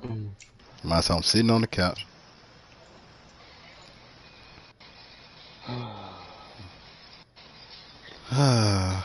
Myself, I'm sitting on the couch. I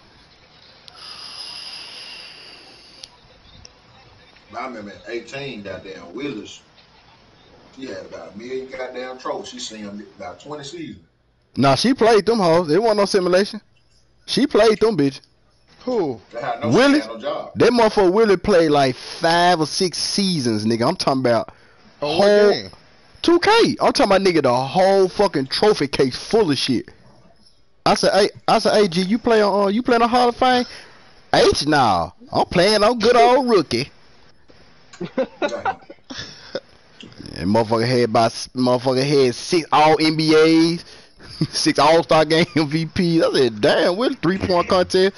remember at 18, goddamn Willis, she had about a million goddamn trophies. She seen them about 20 seasons. Nah, she played them hoes. It wasn't no simulation. She played them bitch. Who? I know she Willie? had no job. That motherfucker Willie played like 5 or 6 seasons, nigga. I'm talking about Oh, what game? 2K. I'm talking about nigga the whole fucking trophy case full of shit. I said, hey, G, you playing on Hall of Fame? H now. I'm playing on good old rookie. And motherfucker had 6 all NBAs, 6 All-Star game MVPs. I said, damn, we're 3-point contest.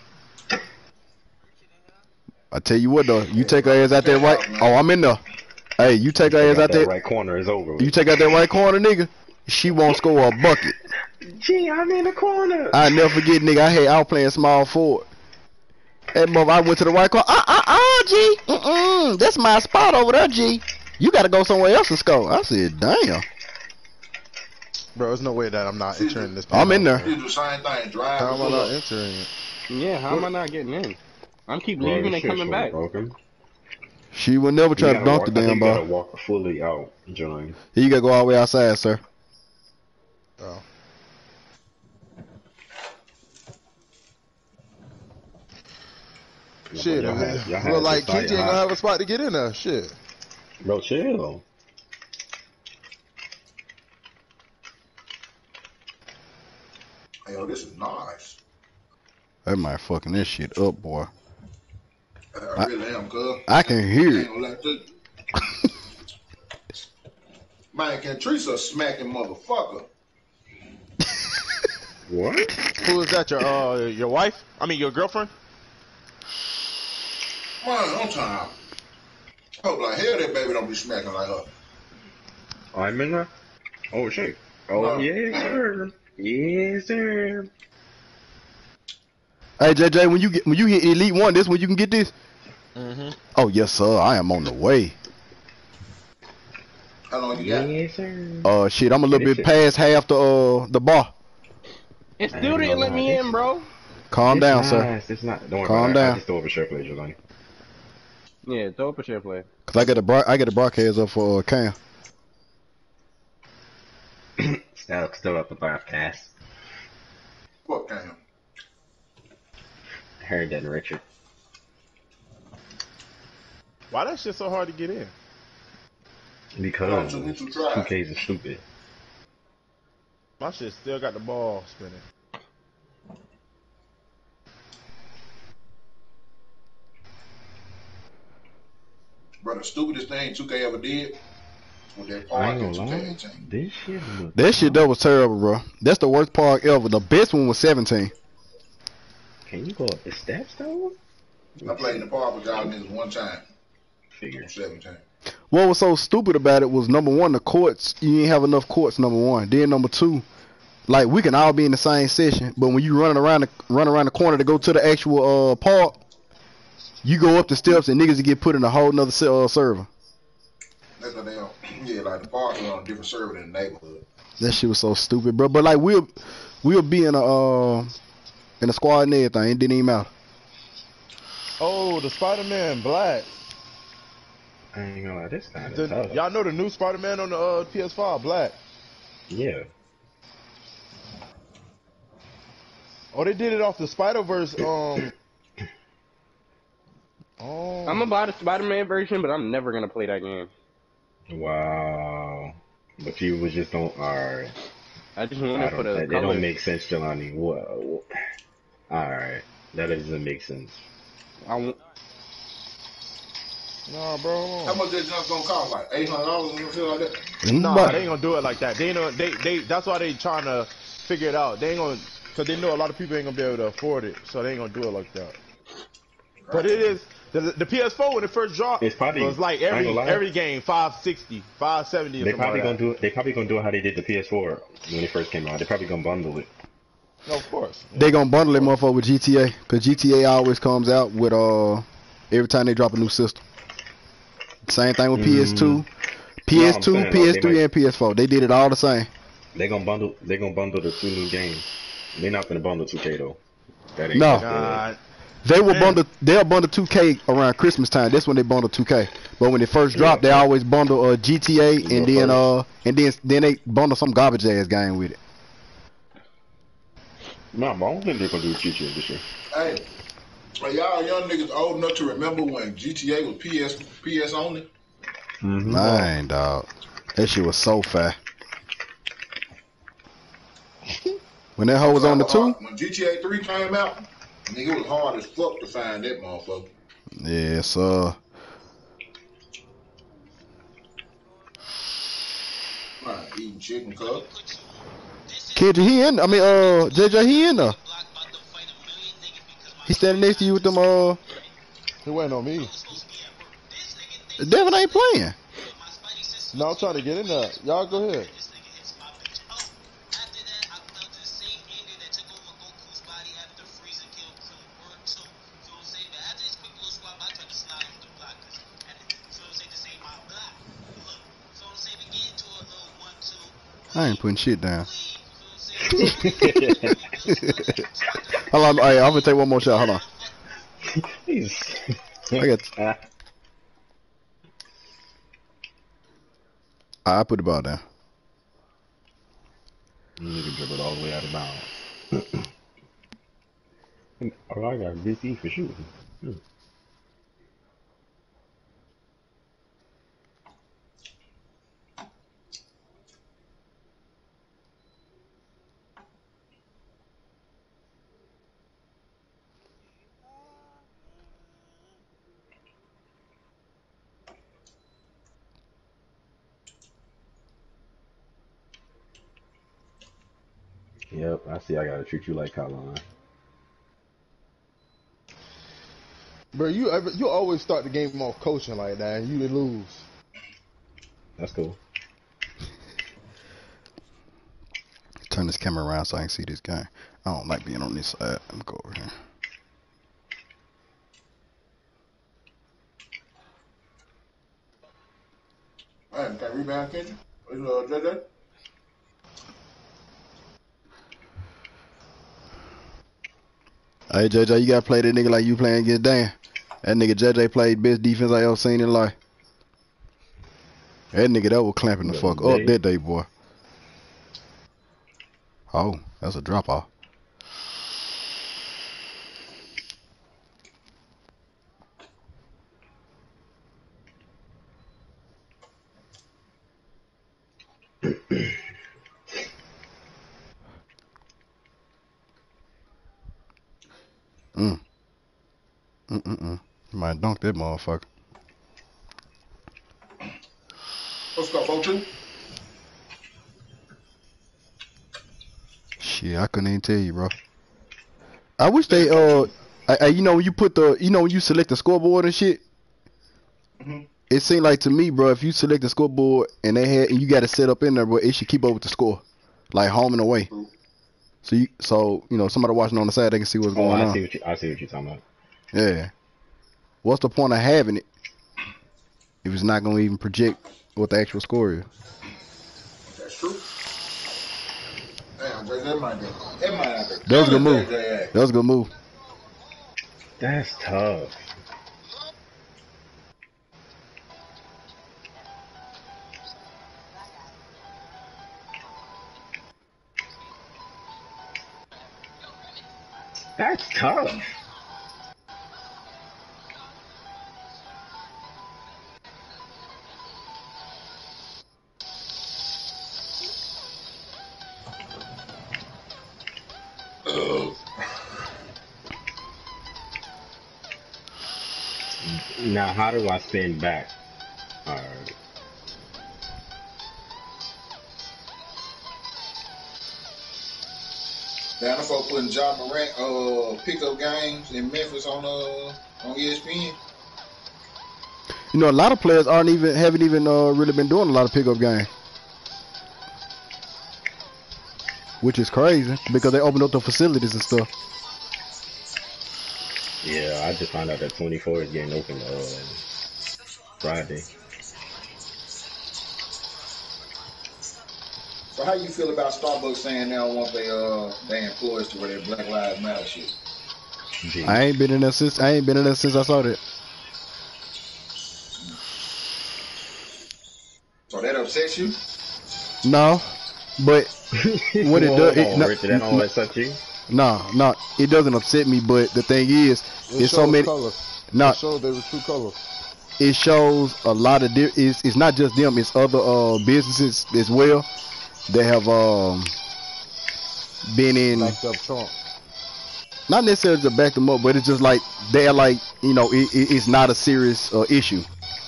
I tell you what though, you take her ass out there right. Oh, I'm in there. Hey, you take her ass out there. Right corner is over. You take out that right corner, nigga. She won't score a bucket. Gee, I'm in the corner. I never forget, nigga. I was playing small forward. That mother, I went to the right corner. G. That's my spot over there, G. You gotta go somewhere else to score. I said, damn. Bro, there's no way that I'm not entering this. I'm in there. You do the same thing, drive. How am I not entering it? Yeah, how am I not getting in? I'm keep leaving and coming back. Broken. She will never try to dunk the damn ball. You gotta walk fully out, John. You gotta go all the way outside, sir. Oh. Shit, look like KJ ain't gonna have a spot to get in there. Shit. Bro, chill. Yo, this is nice. That might fucking this shit up, boy. I really am, cuz. I can hear it. Man, Kentrisa a smacking motherfucker. What? Who is that? Your wife? I mean, your girlfriend? Man, on time. Hope like hell that baby don't be smacking like her. I'm in there. Oh shit. Oh No. yes, sir. Yes, sir. Hey JJ, when you hit Elite 1, this when you can get this? Oh yes, sir. I am on the way. How long you got? Yes, sir. Shit, I'm a little bit past half the bar. It still didn't let me in, bro. Calm down, sir. It's not. Don't worry Calm about it. down. I just throw up a share play, Jelani. Yeah, throw up a share play. Cause I get the broadcast up for Cam. Still up the broadcast. Fuck Cam. Heard that, Richard. Why that shit so hard to get in? Because Too many to try. 2Ks is stupid. My shit still got the ball spinning. Bro, the stupidest thing 2K ever did was that I park ain't in gonna lie. 2K18. This shit look That shit that was terrible, bro. That's the worst park ever. The best one was 17. Can you go up the steps though? I played in the park with y'all niggas one time. Figure. 17. What was so stupid about it was number one, the courts. You ain't have enough courts. Number one. Then number two, like we can all be in the same session, but when you run around the corner to go to the actual park, you go up the steps and niggas get put in a whole nother server. That's what they on. Yeah, like the park was on a different server than the neighborhood. That shit was so stupid, bro. But like we'll be in a squad and everything. It didn't even matter. Oh, the Spider-Man Black. I ain't gonna lie, this kind of tough. Y'all know the new Spider-Man on the PS5, Black. Yeah. Oh, they did it off the Spider-Verse. I'm gonna buy the Spider-Man version, but I'm never gonna play that game. Wow. But you was just don't. Alright. I just want it for the That colors. don't make sense, Jelani. Whoa. Alright. That doesn't make sense. Nah, bro. Hold How on. much that junk gonna cost? Like $800 or something like that? Nah, But- they ain't gonna do it like that. They know they. That's why they trying to figure it out. They ain't gonna, cause they know a lot of people ain't gonna be able to afford it, so they ain't gonna do it like that. But it is the PS4 when it first dropped. It's probably- was like I ain't gonna lie. every game 560, 570. They probably gonna do it how they did the PS4 when it first came out. They probably gonna bundle it. No, of course. They gonna bundle it motherfucker with GTA, cause GTA always comes out with every time they drop a new system. Same thing with PS2, No, I'm PS2, saying like PS3, and PS4. They did it all the same. they gonna bundle the two new games. They're not gonna bundle 2K though. That ain't No, that's the Nah, they will Man. bundle. They'll bundle 2K around Christmas time. That's when they bundle 2K. But when it first dropped, they always bundle GTA You and go then they bundle some garbage ass game with it. No, but I don't think they're gonna do GTA this year. Hey, are y'all young niggas old enough to remember when GTA was PS only? Mm-hmm. Man, dog, that shit was so fast. When that hoe was on the two, When GTA 3 came out, nigga, it was hard as fuck to find that motherfucker. yes, Right, eating chicken cup. Kendrick, he in. I mean, JJ, he in there. He standing next to you with them. he waiting on me. Devin ain't playing. No, I'm trying to get in there. Y'all go ahead. I ain't putting shit down. Hold on, hey, I'm gonna take one more shot. Hold on. I got. I put the ball down. You can dribble it all the way out of bounds. Oh, I got VC for shooting. Yep, I see. I gotta treat you like Colin. Bro, you always start the game off coaching like that, and you lose. That's cool. Turn this camera around so I can see this guy. I don't like being on this side. Let me go over here. Hey, can rebound Kendrick? JJ? Hey JJ, you gotta play that nigga like you playing against Dan. That nigga JJ played best defense I ever seen in life. That nigga that was clamping the fuck up that day, boy. Oh, that's a drop off. Might dunk that motherfucker. What's up, 4-2? Shit, I couldn't even tell you, bro. I wish they you know when you put the when you select the scoreboard and shit. It seemed like to me, bro, if you select the scoreboard and you got it set up in there, bro, it should keep up with the score, like home and away. So somebody watching on the side, they can see what's going on. I see what you're talking about. Yeah. What's the point of having it if it's not gonna even project what the actual score is? That's true. Damn, JJ, that might have That was a good move. That was a good move. That's tough. That's tough. Now, how do I spin back? Alright. Now the folk putting Ja Morant pickup games in Memphis on ESPN. You know, a lot of players haven't even really been doing a lot of pickup games, which is crazy because they opened up the facilities and stuff. Yeah, I just found out that 24 is getting open. Friday. So how you feel about Starbucks saying they don't want their employees to wear their Black Lives Matter shit? I ain't been in there since I saw that. So that upsets you? No, but what it does, Richard, that don't upset you? no, it doesn't upset me. But the thing is, it's so many. Colors. No, It shows their true colors. it shows a lot of. It's not just them. It's other businesses as well that have been in. Backed up Trump. Not necessarily to back them up, but it's just like they're like, you know, it's not a serious issue.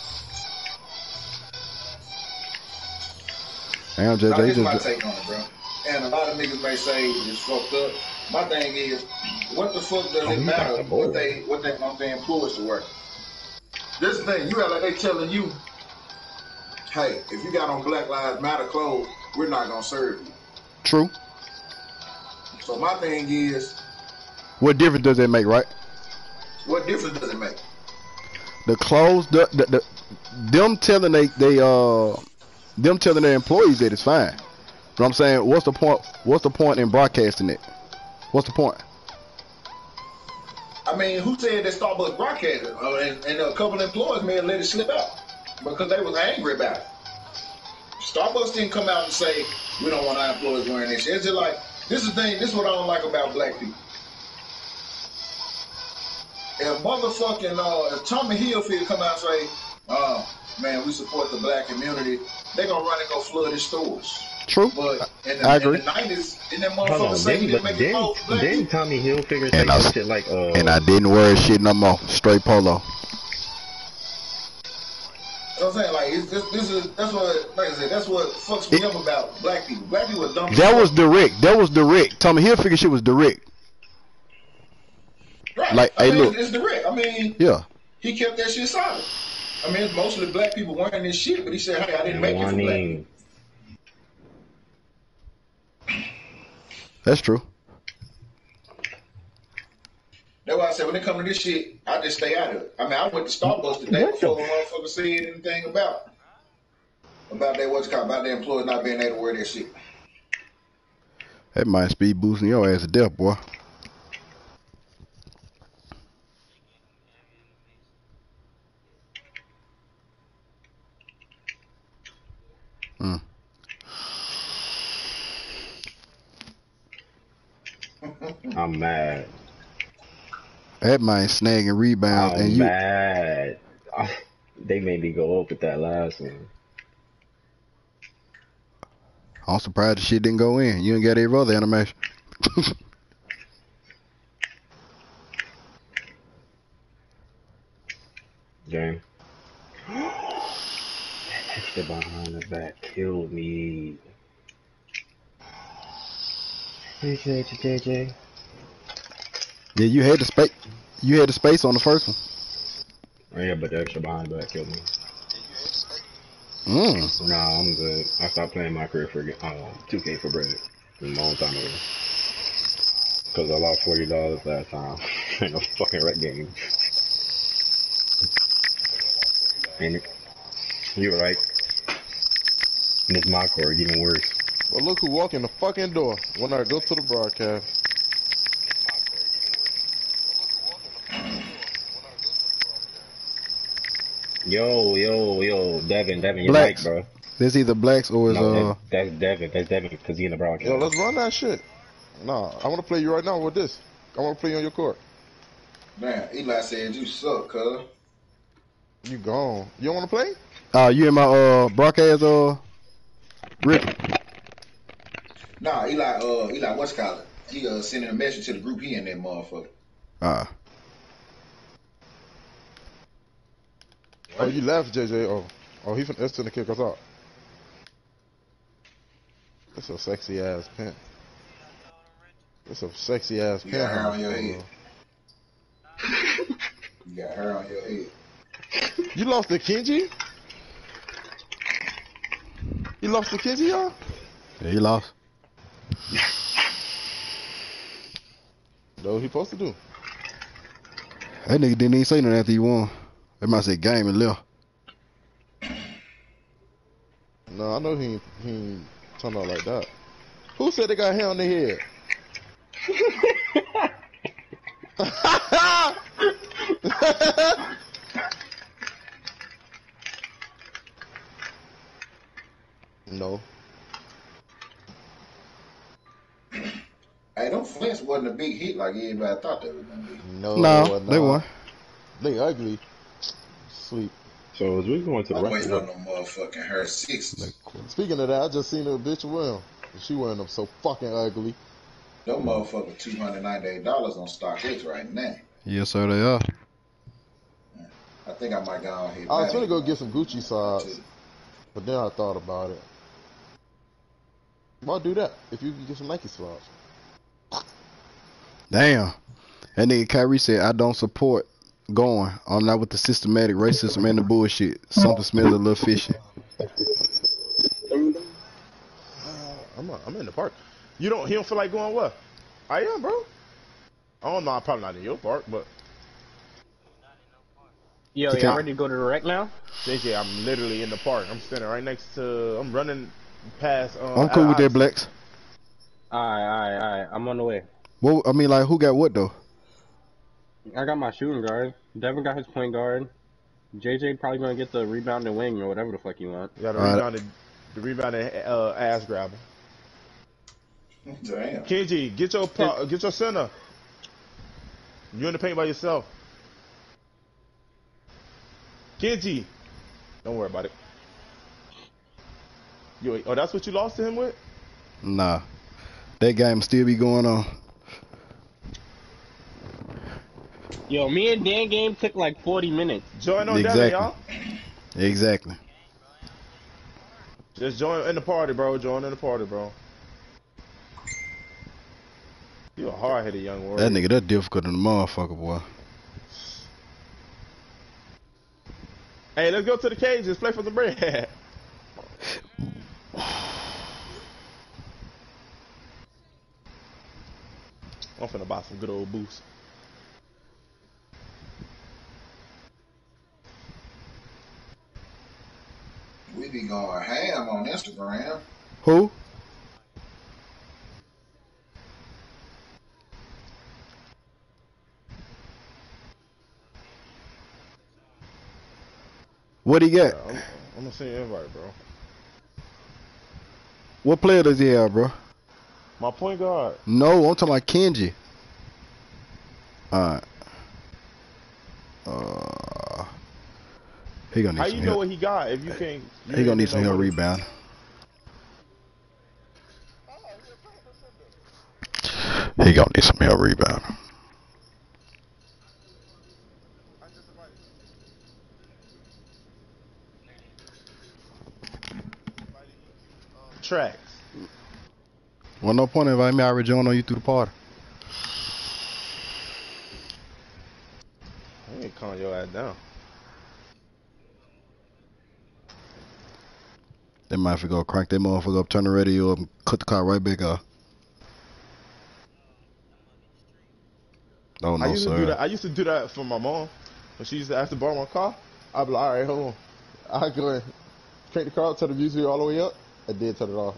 Damn, Now, this is JJ my just. take on it, bro. And a lot of niggas may say it's fucked up. My thing is, what the fuck does it matter what they want their employees to work? This is the thing, you act like they telling you, hey, if you got on Black Lives Matter clothes, we're not gonna serve you. True. So my thing is, What difference does that make, right? what difference does it make? The clothes, them telling them telling their employees that it's fine. But I'm saying, what's the point? What's the point in broadcasting it? What's the point? I mean, who said that Starbucks broadcasted? And a couple of employees may have let it slip out because they was angry about it. Starbucks didn't come out and say, we don't want our employees wearing this shit. It's just like, this is the thing, this is what I don't like about black people. If motherfucking, if Tommy Hilfiger come out and say, man, we support the black community, they gonna run and go flood his stores. True. But I agree. in the 90s, in that Hold motherfucker on, say he didn't make it close to black then people. Tommy Hilfiger say And I- some shit like And I didn't wear shit no more. Straight polo. You know what I'm saying? Like, that's what, like I said, that's what fucks me up about black people. Black people are dumb. That was direct. That was direct. Tommy Hilfiger shit was direct. right. like, I hey, mean, look. it's direct. I mean, Yeah. he kept that shit solid. I mean, it's mostly black people wearing this shit, but he said, hey, I didn't make it for black people. That's true. That's why I said when it comes to this shit, I just stay out of it. I mean, I went to Starbucks today before the motherfucker said anything about their employees not being able to wear their shit. That might speed boosting your ass to death, boy. I'm mad. That might snagging rebounds, I'm and you. mad. They made me go up with that last one. I'm surprised the shit didn't go in. You ain't got every other animation. Game. That extra behind the back killed me. Appreciate you, JJ. Yeah, you had the space. You had the space on the first one. Oh, yeah, but the extra behind the back killed me. Nah, I'm good. I stopped playing my career for 2K for bread a long time ago. Cause I lost $40 last time in a fucking rec game. And you're right. And it's my core, even worse. Well, look who walked in the fucking door when I go to the broadcast. Yo, Devin, your Blacks. mic, bro. There's either blacks or is No, that's Devin, because he in the broadcast. Yo, let's run that shit. Nah, I want to play you right now with this. I want to play you on your court. Man, Eli said you suck, cuz. You gone. You don't want to play? you in my broadcast Rick? Nah, Eli, what's called? He sending a message to the group. He in that motherfucker. Oh, you left, JJ. Oh, he finna instant kick us out. That's a sexy ass pin. That's a sexy ass You pin. got hair on your head. You got hair on your head. You lost to Kenji? You lost to Kenji, y'all? Yeah, he lost. That's what he supposed to do. That nigga didn't even say nothing after he won. They might say game and left. No, I know he ain't turned out like that. Who said they got hair on their head? No. Hey, them Flints wasn't a big hit like everybody thought they were gonna be. No, they No, were they not. won. They ugly. Sleep. So as we going to the I'm rest waiting of on them motherfucking her sixes. Speaking of that, I just seen a bitch wear 'em. She wearing them so fucking ugly. Them motherfuckers $298 on StockX right now. Yes, sir, they are. I think I might go on here. I was gonna go get some Gucci socks, but then I thought about it. Why do that if you can get some Nike socks? Damn. That nigga Kyrie said, I don't support going. I'm not with the systematic racism and the bullshit. Something smells a little fishy. I'm in the park. He don't feel like going what? I am, bro. I don't know. I'm probably not in your park, but Yo, y'all ready to go to the rec now? JJ, I'm literally in the park. I'm standing right next to. I'm running past. I'm cool with that, Blacks. Alright. I'm on the way. Well, I mean, like, who got what though? I got my shooting guard. Devin got his point guard. JJ probably gonna get the rebounding wing or whatever the fuck you want. Yeah, the rebounded ass grabber. Damn. Kenji, get your center. You in the paint by yourself. Kenji, don't worry about it. Oh, that's what you lost to him with? Nah. That game still be going on. Yo, me and Dan game took like 40 minutes. Join on Exactly. down, y'all. Exactly. Just join in the party, bro. Join in the party, bro. You a hard-headed young warrior. That nigga, that difficult than the motherfucker, boy. Hey, let's go to the cages. Play for the bread. I'm finna buy some good old boosts. We be going ham on Instagram. Who? What he got? I'm gonna send you an invite, bro. What player does he have, bro? My point guard. No, I'm talking about Kenji. Alright. He gonna need How some you know help. what he got if you can't? He gonna need some help rebound. He gonna need some help rebound. Tracks. Well, no point in inviting me. I already joined on you through the party. I ain't calling your ass down. They might have to go crank that motherfucker up, turn the radio up, and cut the car right back off. Oh no, I used to do sir. that. I used to do that for my mom when she used to ask to borrow my car. I'd be like, all right, hold on. I go and crank the car up, turn the music all the way up. I did turn it off.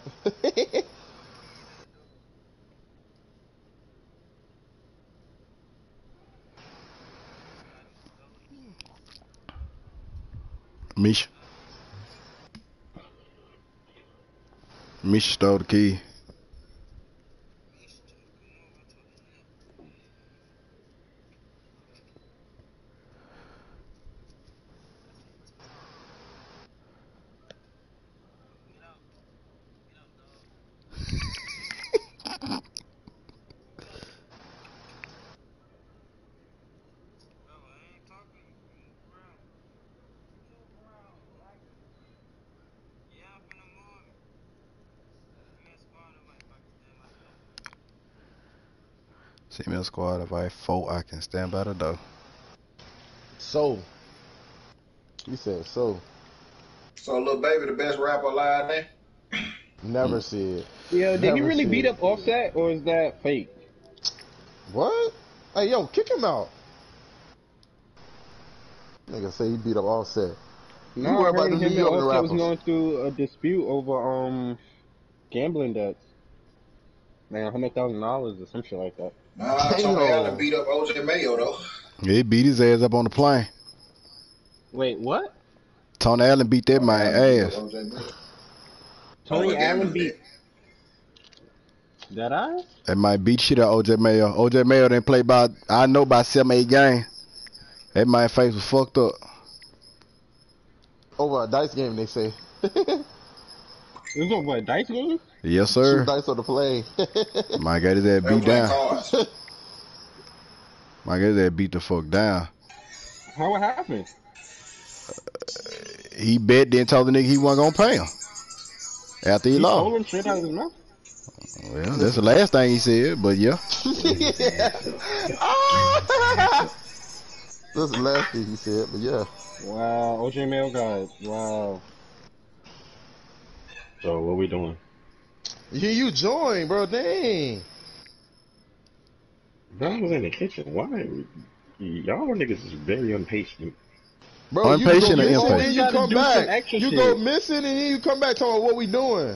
Misha. Misha stole the key. CML squad, if I vote, I can stand by the door. So. You said so. So, Lil Baby, the best rapper alive now? Never said. Yo, did he really beat up Offset or is that fake? What? Hey, yo, kick him out. Nigga say he beat up Offset. No, You I worry about heard the him New and York Offset was rappers. going through a dispute over gambling debts. Like $100,000 or some shit like that. Nah, Tony Allen Damn. beat up OJ Mayo though. He beat his ass up on the plane. Wait, what? Tony Allen beat that Tony man Allen beat up ass. OJ Mayo Tony over Allen gambling beat debt. that I? That might beat shit out OJ Mayo. OJ Mayo didn't play by, I know, by 7-8 games. That man face was fucked up. Over a dice game, they say. It was over a dice game? Yes, Shoot sir. dice on the plane. My got his ass They were beat playing down. cards. My got his ass beat the fuck down. How it happened? He bet, then told the nigga he wasn't gonna pay him after he He lost. told him straight out of his mouth. Well, that's the last thing he said, but yeah. That's the last thing he said, but yeah. Wow, OJ Mayo got wow. So what we doing? You join, bro. Dang. Bro, I was in the kitchen. Why? Y'all niggas is very impatient. Bro, you Impatient go or missing, impatient? then you Gotta come do some back. extra You shit. go missing, and then you come back talking about what we doing.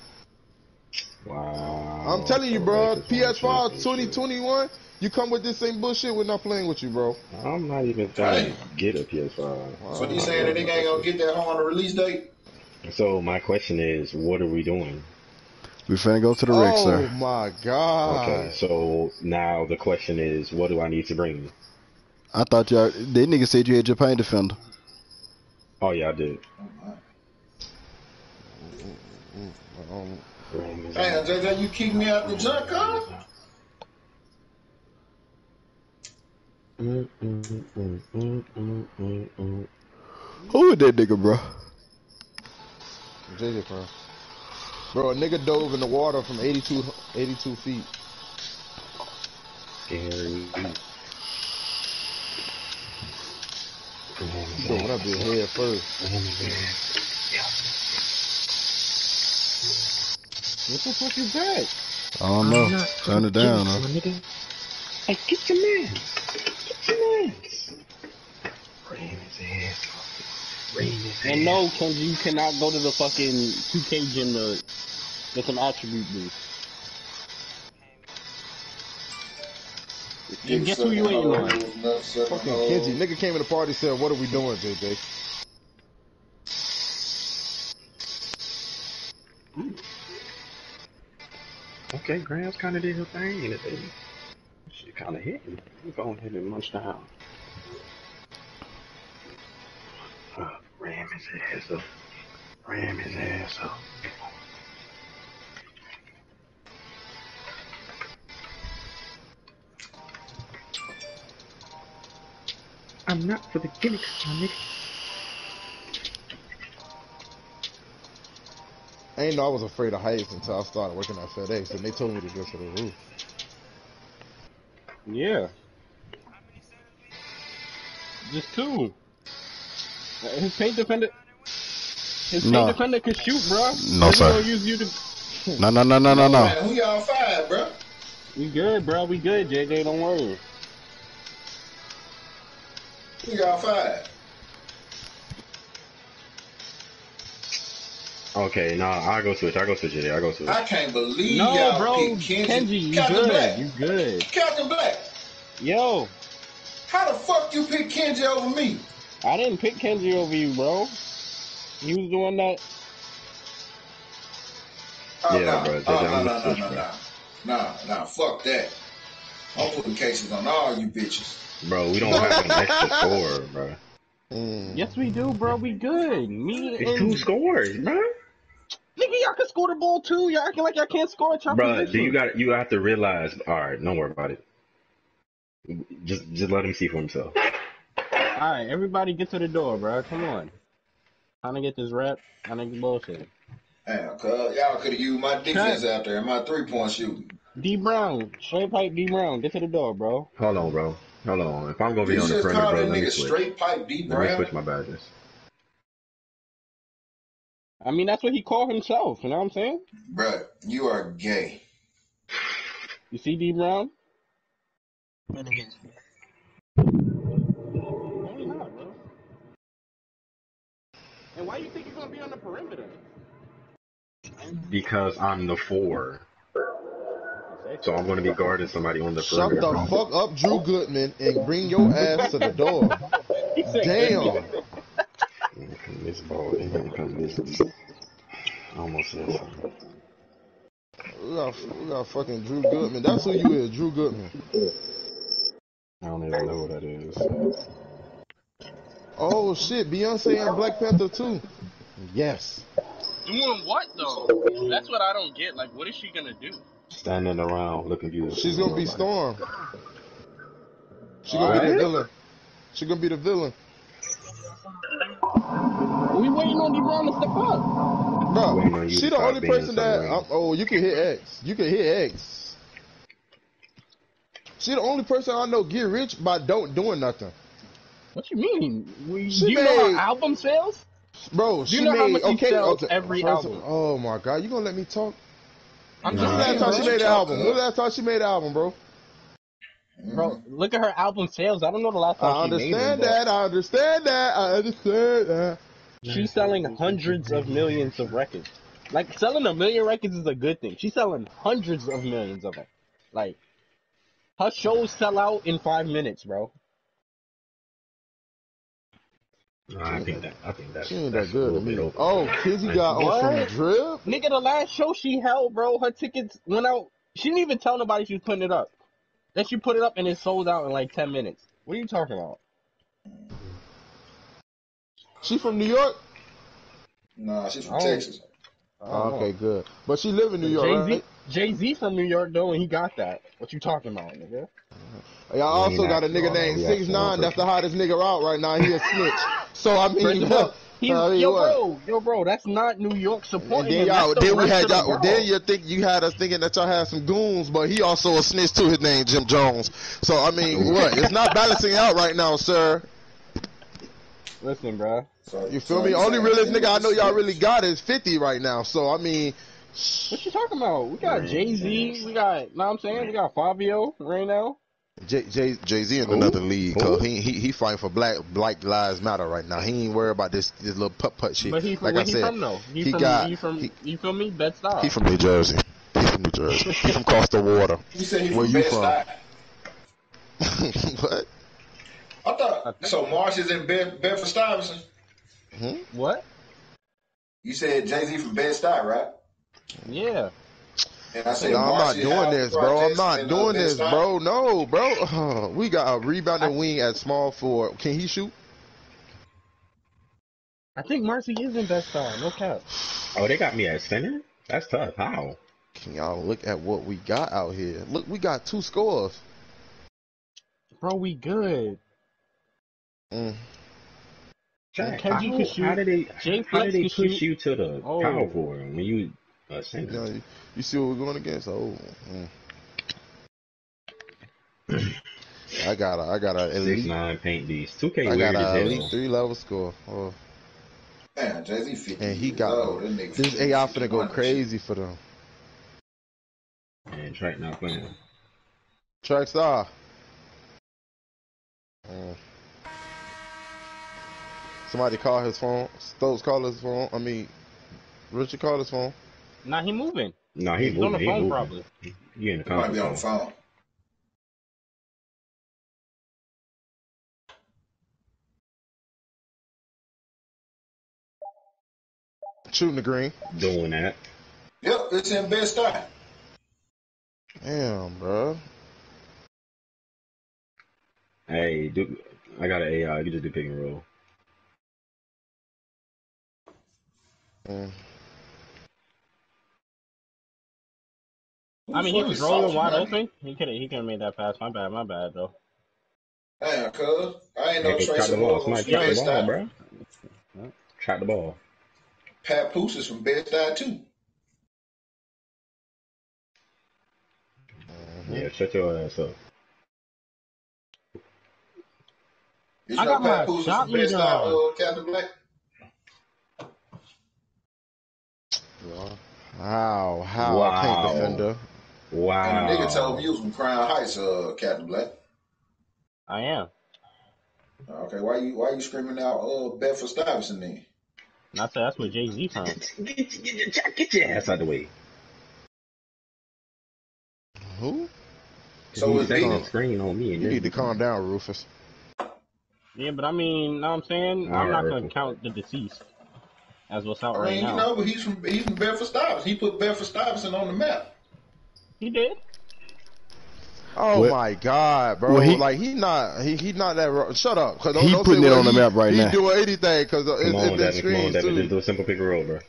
Wow. I'm telling you, bro. That's just PS5 one shit. 2021. You come with this same bullshit. We're not playing with you, bro. I'm not even trying to get a PS5. So you saying that nigga ain't gonna get that home on the release date? So my question is, what are we doing? We finna go to the Rick, Oh sir. my god. Okay, so now the question is, what do I need to bring? I thought y'all, that nigga said you had your paint defender. Oh yeah, I did. Damn, JJ, you kicked me out the junk car? Who is that nigga, bro? JJ, bro, a nigga dove in the water from 82 feet. Gary. He dove up his head first. What the fuck is that? I don't know. Turn it down, huh? Hey, get your man. Get your man. Ram his ass off. Ram his And no, Kenji, you cannot go to the fucking 2K gym to get some attribute boost. And guess who you waiting on? Fucking Kenji. Nigga came in the party and said, what are we doing, JJ? Okay, Grams kind of did her thing in it, baby. She kind of hit me. I'm going ahead and munch down. Ram his ass up. Ram his ass up. I'm not for the gimmicks, my nigga. I ain't know I was afraid of heights until I started working at FedEx, and they told me to go to the roof. Yeah. Just two. His paint defender. His paint No. defender can shoot, bro. No, He's sir. gonna use you to. No. Man, who y'all fired, bro? We good, bro. We good, JJ. Don't worry. Who y'all fired? Okay, nah, I go switch it. I can't believe No, y'all bro. picked Kenji, you Captain good. Black. You good. Captain Black. Yo, How the fuck you pick Kenji over me? I didn't pick Kenji over you, bro. He was the one that. Yeah, bro, Nah, fuck that. I'm putting cases on all you bitches. Bro, we don't have an extra score, bro. Yes, we do, bro. We good. Me It's and 2 scores, bro. nigga, y'all can score the ball too. Y'all acting like y'all can't score at your Bro, position. you have to realize. All right, don't worry about it. Just let him see for himself. All right, everybody, get to the door, bro. Come on. Trying to get this rep. I think bullshit. Damn, cuz y'all could have used my defense out there and my 3-point shooting. D Brown, straight pipe D Brown, get to the door, bro. Hold on, bro. Hold on. If I'm gonna be You on the just perimeter, called bro, that let me nigga switch. straight pipe D Let me Brown. switch my badges. I mean, that's what he called himself. You know what I'm saying? Bruh, you are gay. You see D Brown? No, he's not, bro. Why you think you're gonna be on the perimeter? Because I'm the 4. So I'm going to be guarding somebody on the Shut perimeter. the fuck up, Drew Goodman, and bring your ass to the door. He said Damn. This ball, it ain't coming this. I almost said something. We got fucking Drew Goodman. That's who you is, Drew Goodman. I don't even know who that is. Oh shit, Beyonce and Black Panther too. Yes. Doing what though? That's what I don't get. Like, what is she gonna do? Standing around looking beautiful. She's gonna be Storm. She's gonna be the villain. She's gonna be the villain. We waiting on LeBron to step up. Bro, she the only person that you can hit X. You can hit X. She the only person I know get rich by doing nothing. What you mean? Do you know her album sales? Bro, do you know how much she sells every album? Oh my god, you gonna let me talk? I'm just last time she made an album. When was the last time she made an album, bro? Bro, look at her album sales. I don't know the last time she made them. I understand that. She's selling hundreds of millions of records. Like, selling 1 million records is a good thing. She's selling hundreds of millions of them. Like, her shows sell out in 5 minutes, bro. No, I think that's she ain't that good to me. Over. Oh, Kizzy got on some drip? Nigga, the last show she held, bro, her tickets went out. She didn't even tell nobody she was putting it up. Then she put it up and it sold out in like 10 minutes. What are you talking about? She from New York? Nah, she's from Texas. Oh, okay, good. But she live in New York, right? Jay-Z from New York, though, and he got that. What you talking about, nigga? Y'all also got a nigga named 6ix9ine. That's the hottest nigga out right now. He a snitch. So I mean, yo, bro, that's not New York supporting him. Then we had y'all. Then you had us thinking that y'all had some goons, but he also a snitch too. His name Jim Jones. So I mean, what? It's not balancing out right now, sir. Listen, bro. You feel me? Only realest nigga I know y'all really got is 50 right now. So I mean, what you talking about? We got Jay-Z. We got, know what I'm saying? We got Fabio right now. Jay-Z in another league, cause he fighting for Black Lives Matter right now. He ain't worried about this little putt shit. But he from, like I said, from though? You feel me? Bed-Stuy. He from New Jersey. He from across the water. You said he from Bed-Stuy. What? I thought so. Marsh is in Bedford-Stuyvesant. What? You said Jay-Z from Bed-Stuy, right? Yeah. And I said, no, I'm not doing this, bro. I'm not doing this, bro. No, bro. We got a rebounding wing at small forward. Can he shoot? I think Marcy is in Bed-Stuy. No cap. Oh, they got me at center? That's tough. How? Can y'all look at what we got out here? Look, we got 2 scores. Bro, we good. Jack, how did they push you to the power forward when you center? You see what we're going against? I got a elite 6'9" paint these. 2K I weird got as an hell. elite 3-level score. Man, Jay-Z 50. And he got this AI finna go crazy for them. And Track not playing. Track star. Somebody call his phone. Stokes call his phone. I mean, Richard call his phone. Nah, he moving. Nah, he's moving. On the phone probably. He in the might be on the phone. Shooting the green. Doing that. Yep, it's in Bed-Stuy. Damn, bro. Hey, dude, I got an AI. You just do pick and roll. I mean, he was rolling wide open. He could have made that pass. My bad though. Damn, cuz. I ain't no Trace the ball. Somebody track the ball, bro. Track the ball. Pat Poose is from Bed-Stuy too. Yeah, shut your ass up. I got Pat Poose from Bed-Stuy, Captain Black. Wow. Wow. Paint defender. Wow. And the nigga told me you was from Crown Heights, Captain Black. I am. Okay, why you screaming out Bedford-Stuyvesant then? And I said that's where Jay-Z from. Get your ass out of the way. Who? So it's on big. screen on me. And You need to calm down, Rufus. Yeah, but I mean, know what I'm saying? I'm not gonna count the deceased as what's out right now. You know, but he's from Bedford Stuyvesant. He put Bedford Stuyvesant on the map. He did. Oh Well- my God, bro! well, he not that. Shut up, cause He don't putting say it what on the map right he now. doing anything, cause Come on, it's been Devin. Come on, screens Devin. too. Just do a simple pick and roll, bro.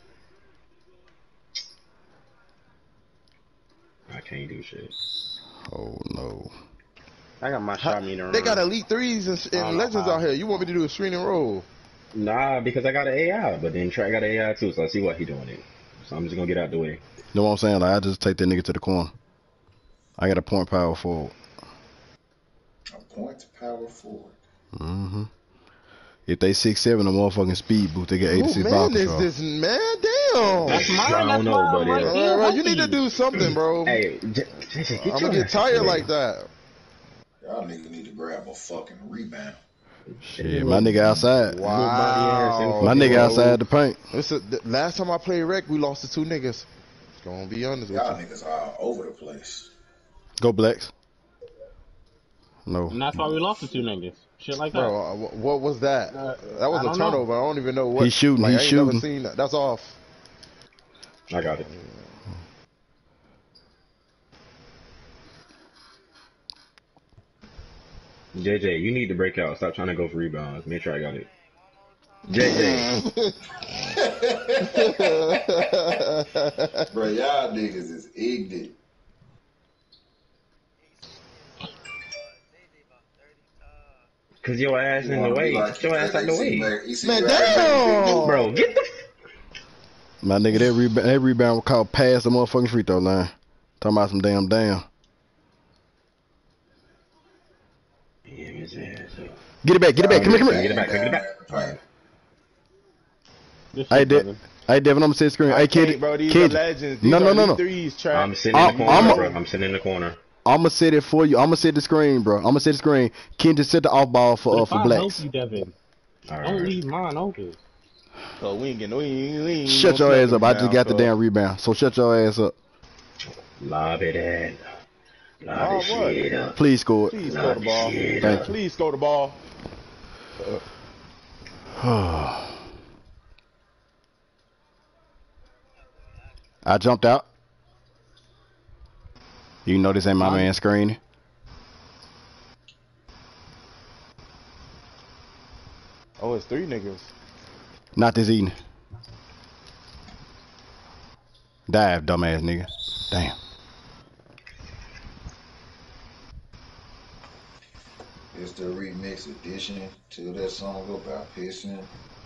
I can't do shit. Oh no. I got my shot meter on. They got elite threes and I don't know legends how. out here. You want me to do a screen and roll? Nah, because I got an AI, but then Trey got an AI too, so I see what he doing it. So I'm just gonna get out the way. You know what I'm saying? Like I just take that nigga to the corner. I got a point power forward. A point to power forward. Mm-hmm. If they 6'7", a motherfucking speed boost, they get 86 Who ball man is control. this man? Damn. That's mine. I don't That's know, why but I'm right yeah. there. Bro, you with need to do something, bro. Hey, I'm gonna get tired like that. Y'all niggas need to grab a fucking rebound. Shit, my nigga outside. Wow. My nigga bro. outside the paint. Last time I played rec, we lost to 2 niggas. Gonna be honest with Y'all you. niggas are all over the place. Go Blacks. No. And that's why we lost to 2 niggas. Shit like that. Bro, what was that? That was I a don't know. turnover. I don't even know what. He's shooting, Like, he's I ain't shooting. never seen that. That's off. I got it. JJ, you need to break out. Stop trying to go for rebounds. Make sure I got it. JJ. Bro, y'all niggas is ignorant. Cause your ass in the way. Get your ass out the way. Man, damn! Bro, get the My nigga, that rebound was called past the motherfucking free throw line. Talking about some damn. Get it back, come here. Get it back, get it back. This Hey, shit, brother. Devin, I'm gonna set screen. Hey, kid, Bro, these kid. are legends. These No, are no, no, elite no. threes, Trap. I'm sitting in the corner, bro. I'm sitting in the corner. I'm gonna set it for you. I'm gonna set the screen, bro. I'm gonna set the screen. Ken just set the off ball But for if I Blacks. help you, Devin, All don't right. leave mine open. So we ain't getting, we ain't Shut gonna your ass snap up. I them just down, got the so. damn rebound. So shut your ass up. Lob it in. Lob Oh, this what? shit up. Please score it. Please score the ball. Shit Thank you. Please score the ball. I jumped out. You know this ain't my man screen. Oh, it's 3 niggas. Not this evening. Dive, dumbass nigga. Damn. It's the remix edition to that song about pissing.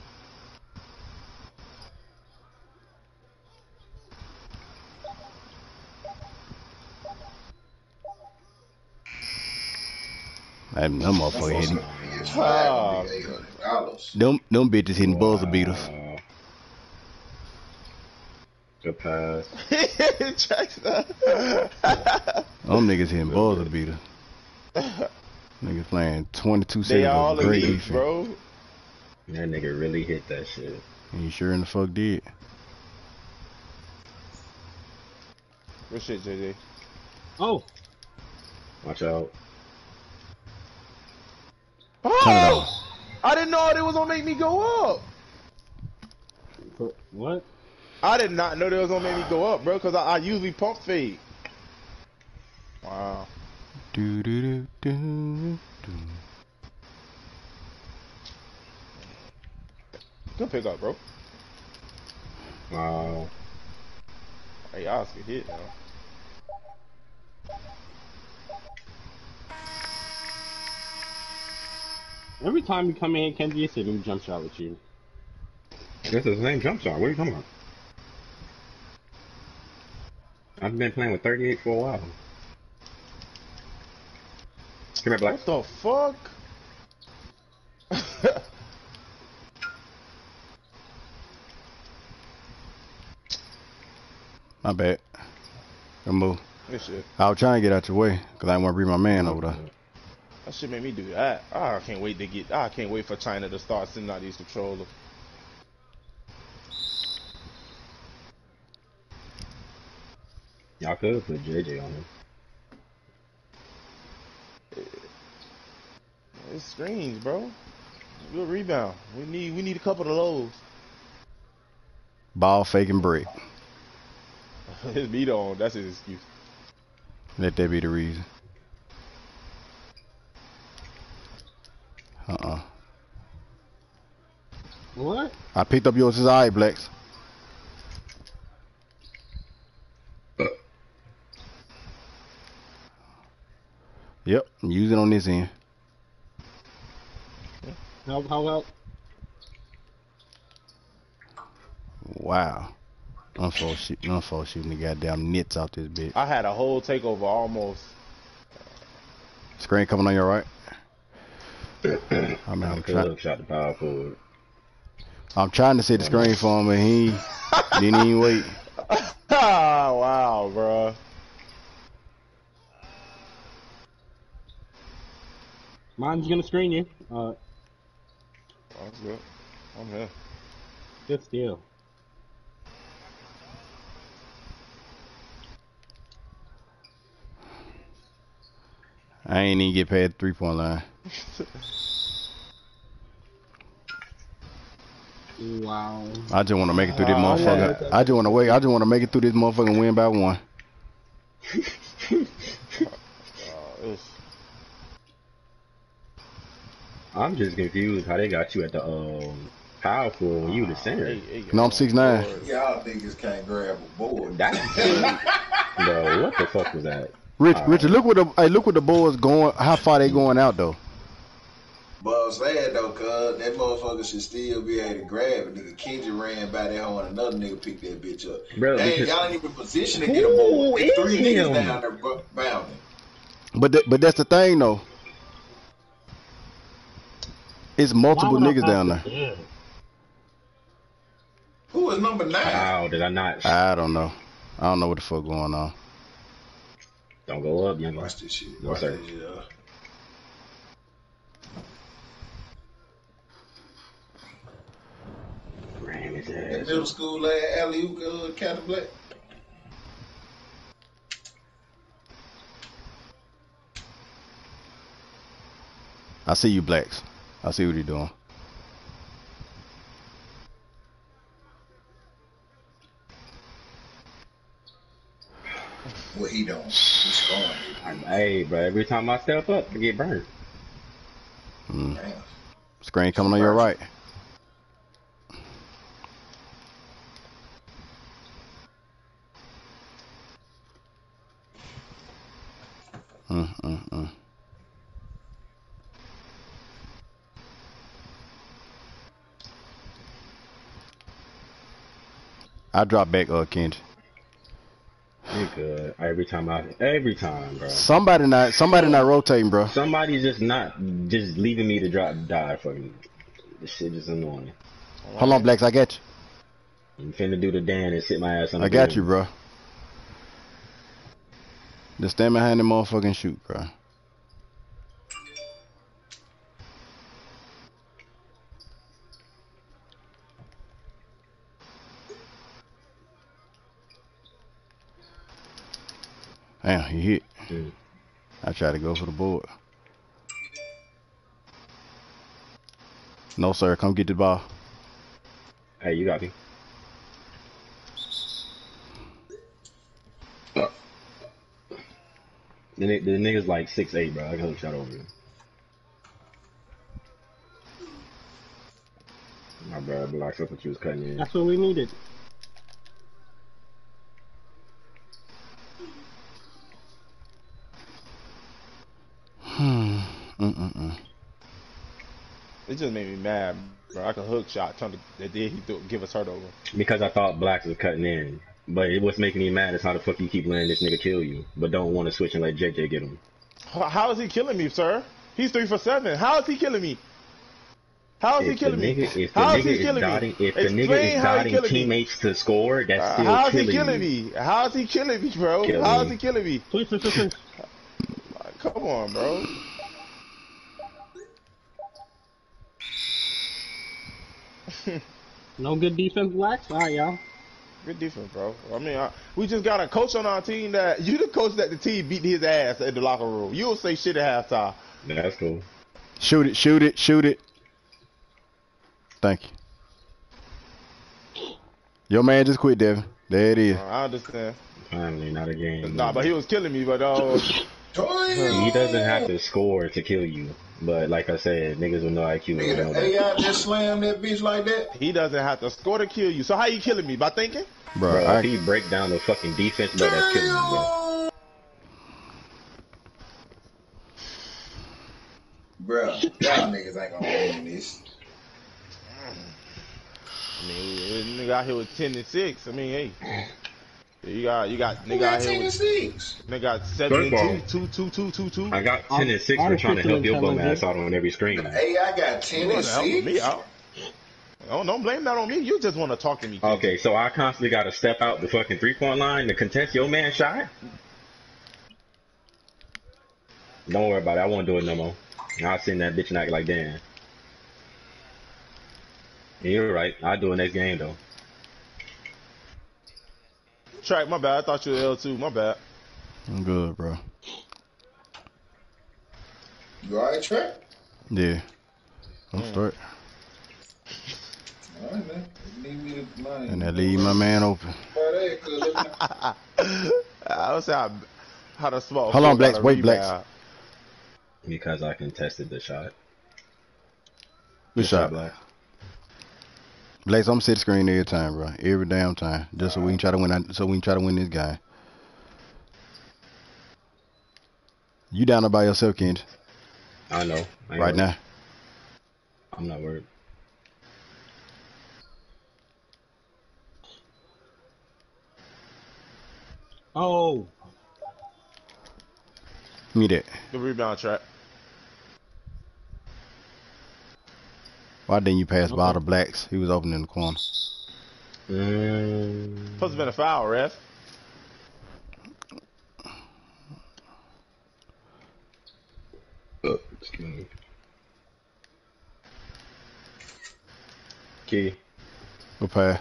Them motherfucker hitting. Ah. $800. Them bitches hitting buzzer beaters. Good pass. Them niggas hitting buzzer beaters. Niggas playing 22 They seconds all of great elite, defense. bro. That nigga really hit that shit. And you sure in the fuck did. Good shit, JJ. Oh, Watch out. Turn it Oh! off. I didn't know they was gonna make me go up. what? I did not know they was gonna make me go up, bro, because I usually pump fade. Wow. Do, do, do, do, do. Good pick up, bro. Wow. Hey, y'all get hit now. Every time you come in, Kenji, it's a new jump shot with you. This is the same jump shot. What are you talking about? I've been playing with 38 for a while. Come here, Black. What the fuck? My bad. Good move. This shit. I was trying to get out your way because I didn't want to bring my man over there. That shit made me do that. I can't wait for China to start sending out these controllers. Y'all could put JJ on him. It's screens, bro. Good rebound. We need a couple of those. Ball faking break. His beat on. That's his excuse. Let that be the reason. What? I picked up yours. His eye, Blacks. Yep, use it on this end. How about? Wow. Unfold shooting the goddamn nits out this bitch. I had a whole takeover almost. Screen coming on your right. I'm Shot the power forward. I'm trying to set the screen for him, but he didn't even wait. Wow, bro. Mine's gonna screen you. That's good. I'm here. Good steal. I ain't even get past the 3-point line. Wow. I just want to make it through this motherfucker. I just want to make it through this motherfucker and win by 1. I'm just confused how they got you at the power forward when you the center. No, I'm 6'9". Y'all niggas can't grab a board. Bro, what the fuck was that? Richard, look what the boys going. How far they going out though? But I'm saying though, cuz that motherfucker should still be able to grab it. Nigga Kendrick ran by that hoe and another nigga picked that bitch up. Bro, y'all ain't even positioned to get a board. It's 3 niggas down there bounding. But that's the thing though. It's multiple niggas down there. Yeah. Who is number 9? How did I not? I don't know. I don't know what the fuck going on. Don't go up, young. Watch this shit. No, sir. That middle school alley-oop Captain Black. I see you, Blacks. I see what you're doing. What he doing? He's scoring. Hey, bro, every time I step up, I get burned. Damn. Screen coming on your right. I drop back, Kenji. You good. Every time, bro. Somebody not rotating, bro. Somebody's just leaving me to die fucking. This shit is annoying. Hold on, Blacks, I got you. I'm finna do the Dan and sit my ass on the I got you, bro. Just stand behind the motherfucking and shoot, bro. Damn, he hit. I tried to go for the board. No, sir. Come get the ball. Hey, you got me. The nigga's like 6'8", bro. I got him shot over him. My bad, Blacks. I thought you was cutting in. That's what we needed. It just made me mad, bro. I could hook shot trying to give us hurt over. Because I thought Blacks was cutting in. But what's making me mad is how the fuck you keep letting this nigga kill you, but don't want to switch and let JJ get him. How is he killing me, sir? He's 3 for 7. How is he killing me? How is he killing me? If the nigga is dotting teammates to score, that's still how is killing he killing me. me? How is he killing me, bro? How is he killing me? Please. Come on, bro. No good defense, Blacks? Alright, y'all. Good defense, bro. I mean, we just got a coach on our team that you the coach that the team beat his ass in the locker room. You don't say shit at halftime. That's cool. Shoot it, shoot it, shoot it. Thank you. Your man just quit, Devin. There it is. I understand. Finally, not a game. Nah, but he was killing me. But he doesn't have to score to kill you. But like I said, niggas with no IQ. Nigga, the AI just slammed that bitch like that. He doesn't have to score to kill you. So how you killing me? By thinking? Bro, if he break down the fucking defense, bro, that's killing me, bro. Bro, y'all niggas ain't gonna win this. I mean, nigga out here with 10-6. I mean, hey, you got nigga out here with 10-6. Nigga got 7-2, 2. I got 10-6 for trying to help your bum ass out on every screen. AI got 10-6. Me out. Don't blame that on me. You just want to talk to me. Okay, so I constantly got to step out the fucking 3-point line to contest your man shot. Don't worry about it. I won't do it no more. I'll send that bitch and act like Dan. You're right. I'll do it next game though. Track, my bad. I thought you were L2. My bad. I'm good, bro. You alright, Track? Yeah. I'm straight. Alright, man. Leave me the money. And that leave my man open. I don't say how to smoke. Hold on, Blacks. Wait, Blacks. Because I contested the shot. Good shot, Black. Blacks, I'm set screen every time, bro. Every damn time. Just so we can try to win. So we can try to win this game. You down there by yourself, Kenji? I know. Right now. I'm not worried. Oh. Me that. Good rebound, Track. Why didn't you pass by the Blacks? He was open in the corner. Supposed to have been a foul, ref. Excuse me. Key. Good pass.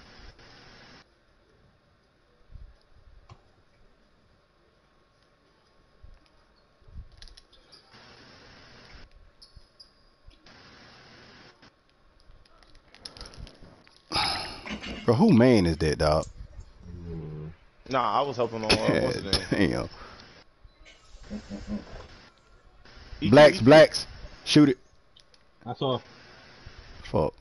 Bro, who man is that, dog? Nah, I was hoping on what's his name? Damn. Blacks. Shoot it. I saw. Fuck.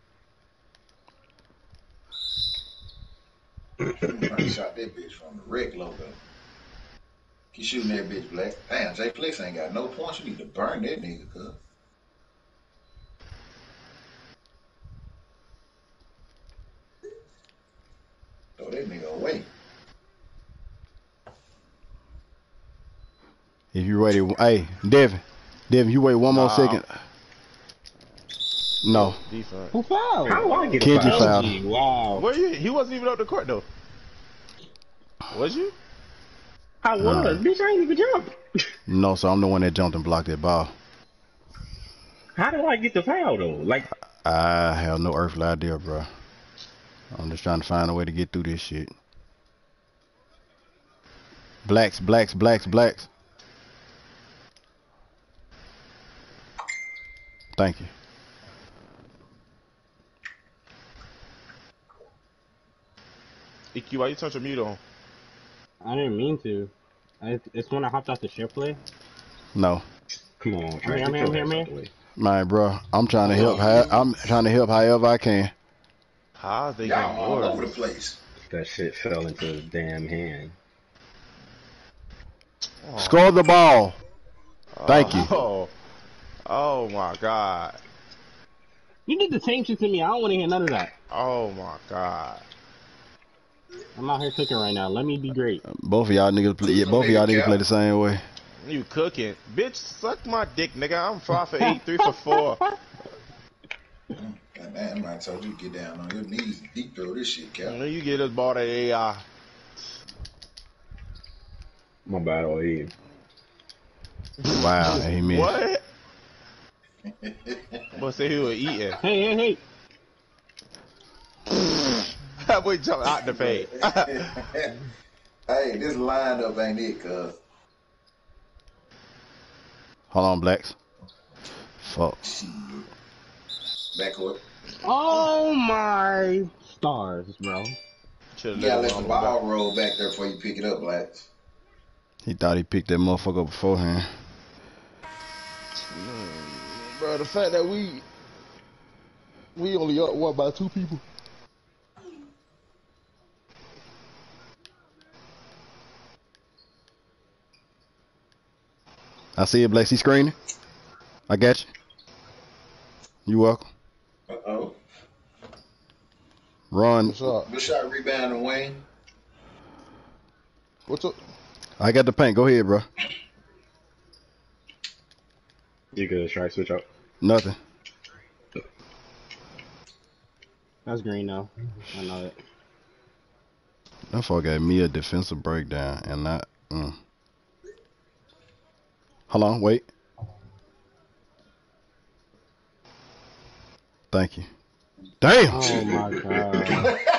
I shot that bitch from the wreck logo. Keep shooting that bitch, Black. Damn, Jay Flex ain't got no points. You need to burn that nigga, cuz. Throw that nigga away. If you ready, hey, Devin, you wait one more second. No. Defense. Who fouled? How do I get Kenji a foul. Wow. Where you? He wasn't even up the court though. Was you? I was. Bitch, I ain't even jump. No, so I'm the one that jumped and blocked that ball. How did I get the foul though? Like, I have no earthly idea, bro. I'm just trying to find a way to get through this shit. Blacks. Thank you. EQ, why you touch your mute on? I didn't mean to. It's when I hopped off the ship play. No. come on, I'm try here, to I'm get your here, ass I'm out the way. Man, bro, I'm trying to help. I'm trying to help however I can. How they Y'all getting all more? over the place. That shit fell into his damn hand. Score the ball. Thank you. Oh my god. You did the same shit to me. I don't want to hear none of that. Oh my god. I'm out here cooking right now. Let me be great. Both of y'all niggas play. Yeah, both of y'all niggas play the same way. You cooking. Bitch, suck my dick, nigga. I'm 5 for 8, 3 for 4. God damn, I told you to get down on your knees and deep throw this shit, Cap. You get us ball to AI. My bad, all Eve. Wow, amen. What? Must say he was eating. Hey. That boy jumped out the paint. Hey, this lineup ain't it, cuz. Hold on, Blacks. Fuck. Backcourt. Oh my stars, bro. You gotta let the ball roll back there before you pick it up, Blacks. He thought he picked that motherfucker up beforehand. Bro, the fact that we only up what by 2 people. I see it, Blacks. He screening. I got you. You welcome. Uh-oh. Run. What's up? Good shot, rebound, and Wayne. What's up? I got the paint. Go ahead, bro. You good? Try switch up. Nothing. That's green though. I know it. That fuck gave me a defensive breakdown and not. Hold on, wait. Thank you. Damn. Oh my god.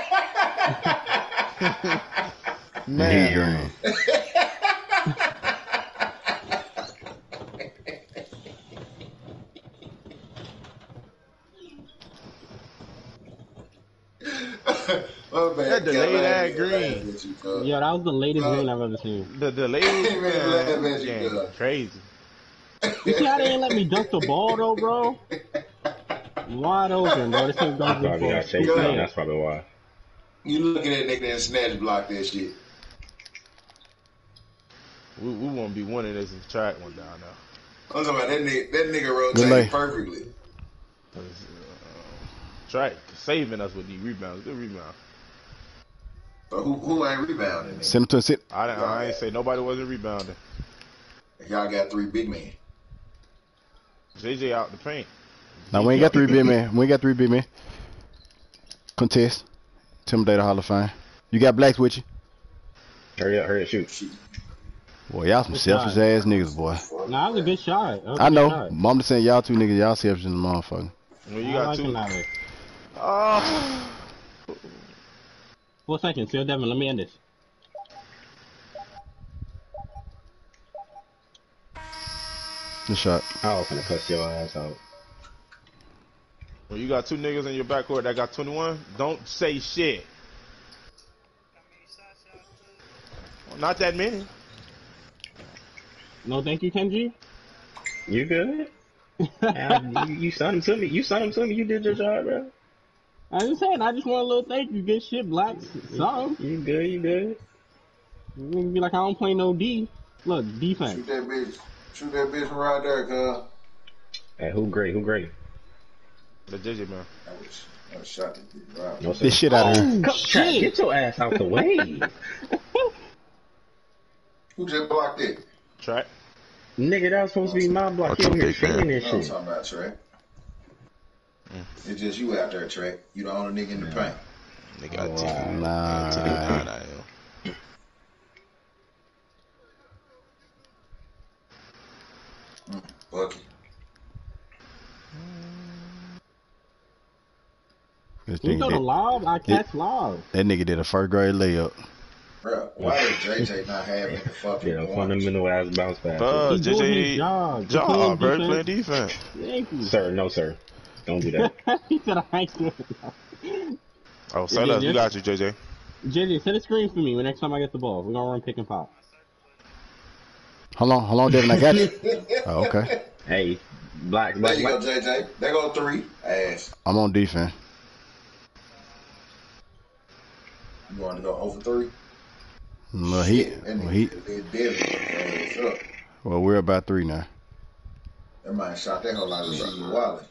Man. He green. That delayed ass green. Yeah, that was the latest green I've ever seen. The delayed green. Crazy. You see how they ain't let me dunk the ball though, bro? Wide open, bro. This thing goes Probably got chased down. That's probably why. You looking at that nigga and snatch block that shit. We won't be winning this if track went down now. I'm talking about that nigga rotated perfectly. Track saving us with these rebounds. Good rebound. So who ain't rebounding? Send him to a sit. I ain't say nobody wasn't rebounding. Y'all got 3 big men. JJ out the paint. Now we ain't got 3 big men. We ain't got 3 big men. Contest. Intimidator Hall of Fame. You got Blacks with you? Hurry up, shoot. Boy, y'all some selfish ass niggas, boy. Nah, that was a good shot. I know. Mom just saying y'all 2 niggas, y'all selfish in the motherfucker. Well, you got 2. Oh. 4 seconds. Phil Devin, let me end this. Good shot. I was gonna cuss your ass out. When you got 2 niggas in your backcourt that got 21, don't say shit. Well, not that many. No, thank you, Kenji. You good? you sent him to me. You sent him to me. You did your job, bro. I just said, I just want a little thank you. Good shit, Blacks. Something. You good? You good? You gonna be like, I don't play no D. Look, defense. Shoot that bitch from right there, cuz. Hey, who great? The JJ man. I was shot this bitch right. No, sir. This shit out of here. Shit. Get your ass out the way. Who just blocked it? Track. Nigga, that was supposed to be my block. You here shaking this I'm shit. talking about Trey. It's just you out there, Trey. You the only nigga in the paint. Nigga got 10. Nah. 10 and 9 I am. Bucky. You know the lob? I catch lob. That nigga did a 1st grade layup. Bro, why is JJ not having the fucking Yeah, fundamental ass bounce pass. He's doing JJ his job. bro. Defense. Playing defense. Thank you. Sir, no, sir. Don't do that. He said I ain't doing it. Oh, say less. We got you, JJ. JJ, set a screen for me when next time I get the ball. We're gonna run pick and pop. Hold on, Devin. I got you. Oh, okay. Hey, black. There you go, JJ. There go 3. Ass. I'm on defense. You want to go over 3? No, well, we're about 3 now. That man shot that whole lot of Rasheed Wallace.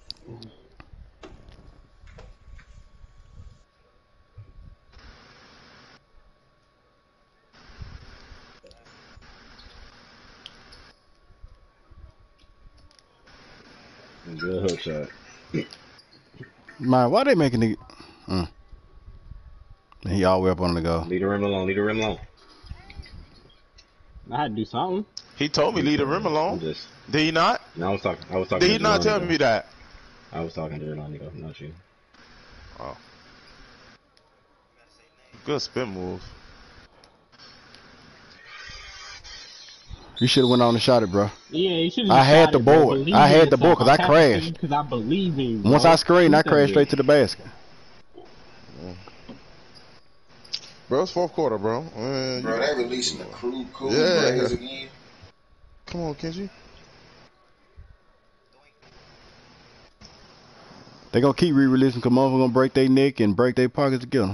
Good hook shot. Man, why they making the? He all the way up on the go. Leave the rim alone. I had to do something. He told me leave the rim alone. Did he not? No, I was talking. Did he not tell me that? I was talking to Rolando, not you. Oh. Good spin move. You should have went on and shot it, bro. Yeah, you should have. I had the board. I had the board because I crashed. Because I believe in you, bro. Once I screened, I crashed straight to the basket. Bro, it's fourth quarter, bro. Bro, they releasing the crew cool Yeah. grades again. Come on, Kenji. They gonna keep re-releasing because motherfuckers gonna break their neck and break their pockets together.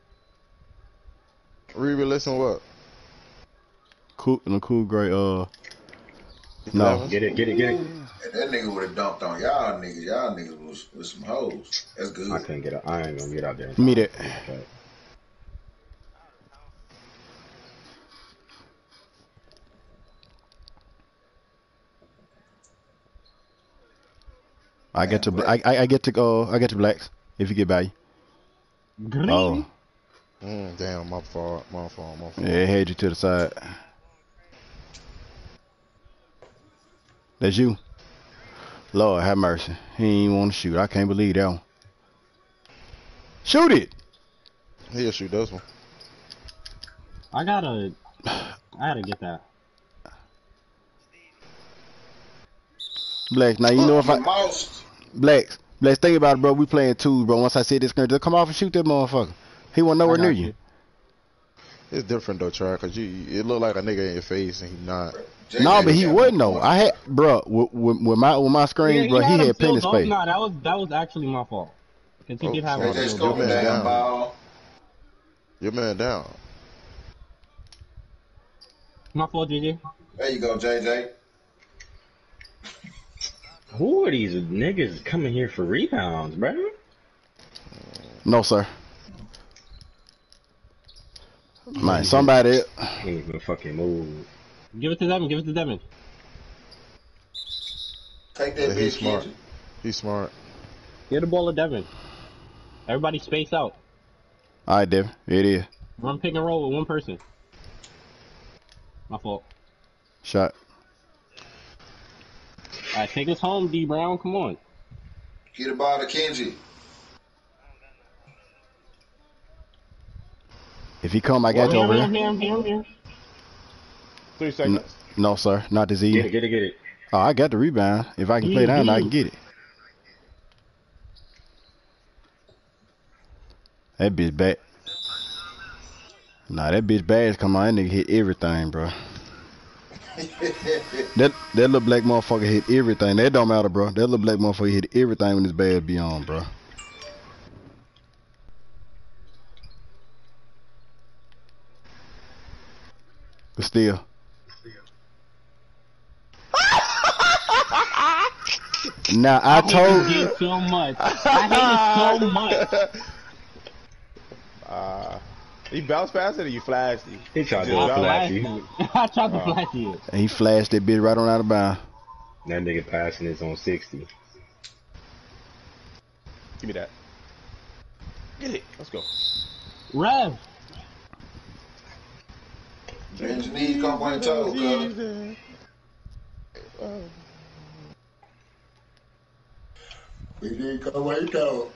Re-releasing what? Cool, in a cool grade. No. Get it. And that nigga would have dumped on y'all niggas. Y'all niggas was some hoes. That's good. I couldn't get out. I ain't gonna get out there. Me that. Okay. I get to I get to go. I get to blacks if you get by. Green. Oh, Damn, my fault. yeah, it had you to the side. That's you. Lord have mercy. He ain't even want to shoot. I can't believe that one. Shoot it. He'll shoot this one. I gotta get that. Blacks. Now you know if I Most. Blacks. Think about it, bro. We playing twos, bro. Once I see this screen, just come off and shoot that motherfucker. He wasn't nowhere near you. It's different though, Trey, cause it look like a nigga in your face and he not. No, but he wasn't though. I had, bro, with my screen, bro. He had plenty of space. No, that was actually my fault. Cause he did have JJ a scope man damn down. ball. Your man down. my fault, JJ. There you go, JJ. Who are these niggas coming here for rebounds, bro? No, sir. Man, somebody. Can't even fucking move. Give it to Devin. Give it to Devin. Take that Yeah, bitch, he's smart. Kenji. He's smart. Get the ball to Devin. Everybody space out. All right, Devin. It is. Run pick and roll with one person. My fault. Shot. Alright, take us home, D Brown. Come on. Get the ball to Kenji. If he come, I got you over here. 3 seconds. No, sir. Not this easy. Get it. Oh, I got the rebound. If I can play down, I can get it. That bitch bad. Nah, that bitch bad. Come on, that nigga hit everything, bro. that little black motherfucker hit everything. That don't matter, bro. That little black motherfucker hit everything when his bad be on, bro. But still. Now I told you so much. I hate it so much. He bounced past it or you flashed him? He tried to I flash you. I tried to flash you. and he flashed that bitch right on out of bounds. That nigga passing is on 60. Give me that. Get it. Let's go. Rev. Bend your knees, come on your toes, cuz. We need to come on your toes.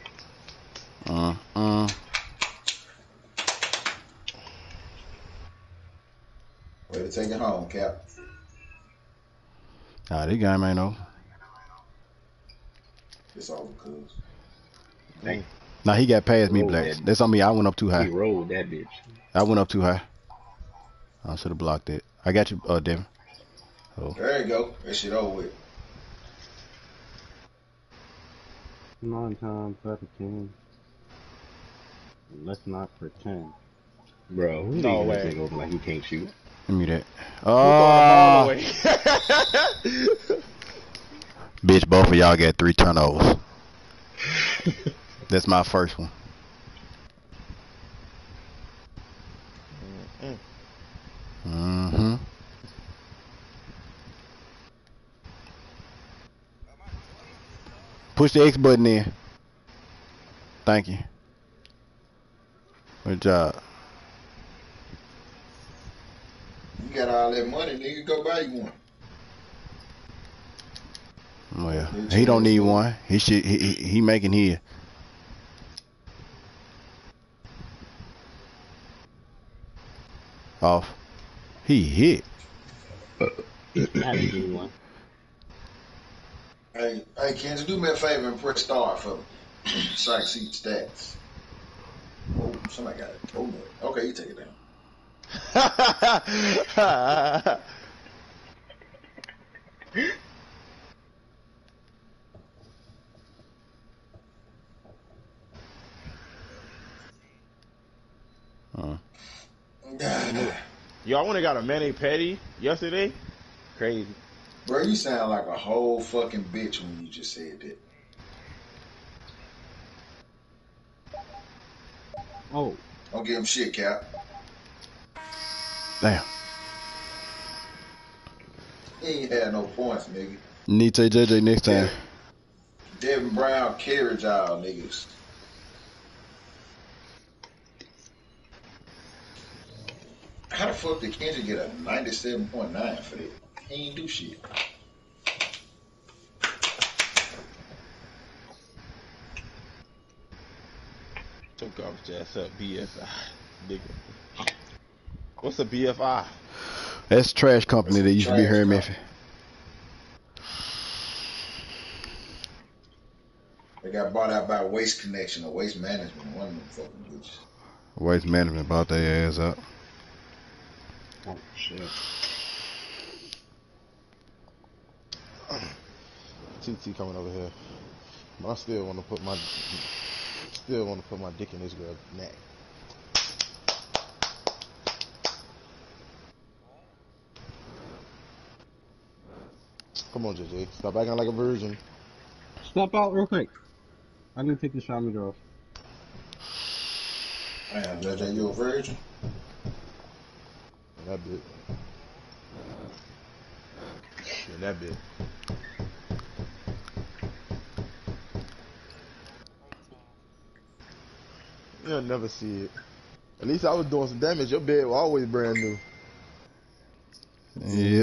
Way to take it home, Cap. Nah, this game ain't over. It's over, cuz. Dang. Nah, he got past me, Roll Blacks. that. That's on me. I went up too He high. rolled that bitch. I went up too high. I should have blocked it. I got you, Devin. Oh. There you go. That shit over with. 9 times 13. Let's not pretend. Bro, who No leaving way. this nigga open like he can't shoot? Give me that. All the Oh, way. bitch, both of y'all got 3 turnovers. That's my first one. Mm-hmm. Push the X button in. Thank you. Good job. You got all that money, nigga. Go buy you one. Well, he don't need one. He making his. Off. He hit. Had to give me one. Hey, Kenzie, do me a favor and press start for me so I can see the stats. Oh, somebody got it. Oh, no. Okay, you take it down. Yo, I went and got a Manny Petty yesterday. Crazy. Bro, you sound like a whole fucking bitch when you just said that. Oh. Don't give him shit, Cap. Damn. He ain't had no points, nigga. Need to take JJ next time. Devin Brown carried y'all niggas. How the fuck did Kendrick get a 97.9 for that? He ain't do shit. Took off just up BFI. Nigga. What's a BFI? That's a trash company that used to be here in Trash Memphis. They got bought out by Waste Connection or Waste Management. One of them fucking bitches. Waste management bought their ass up. Oh shit. TT coming over here. But I still want to put my dick in this girl's neck. Come on, JJ. Stop acting like a virgin. Step out real quick. I didn't take the shower meter off. Damn, JJ, you a virgin? That bit. Yeah, that bit. You'll never see it. At least I was doing some damage. Your bed was always brand new. Yeah.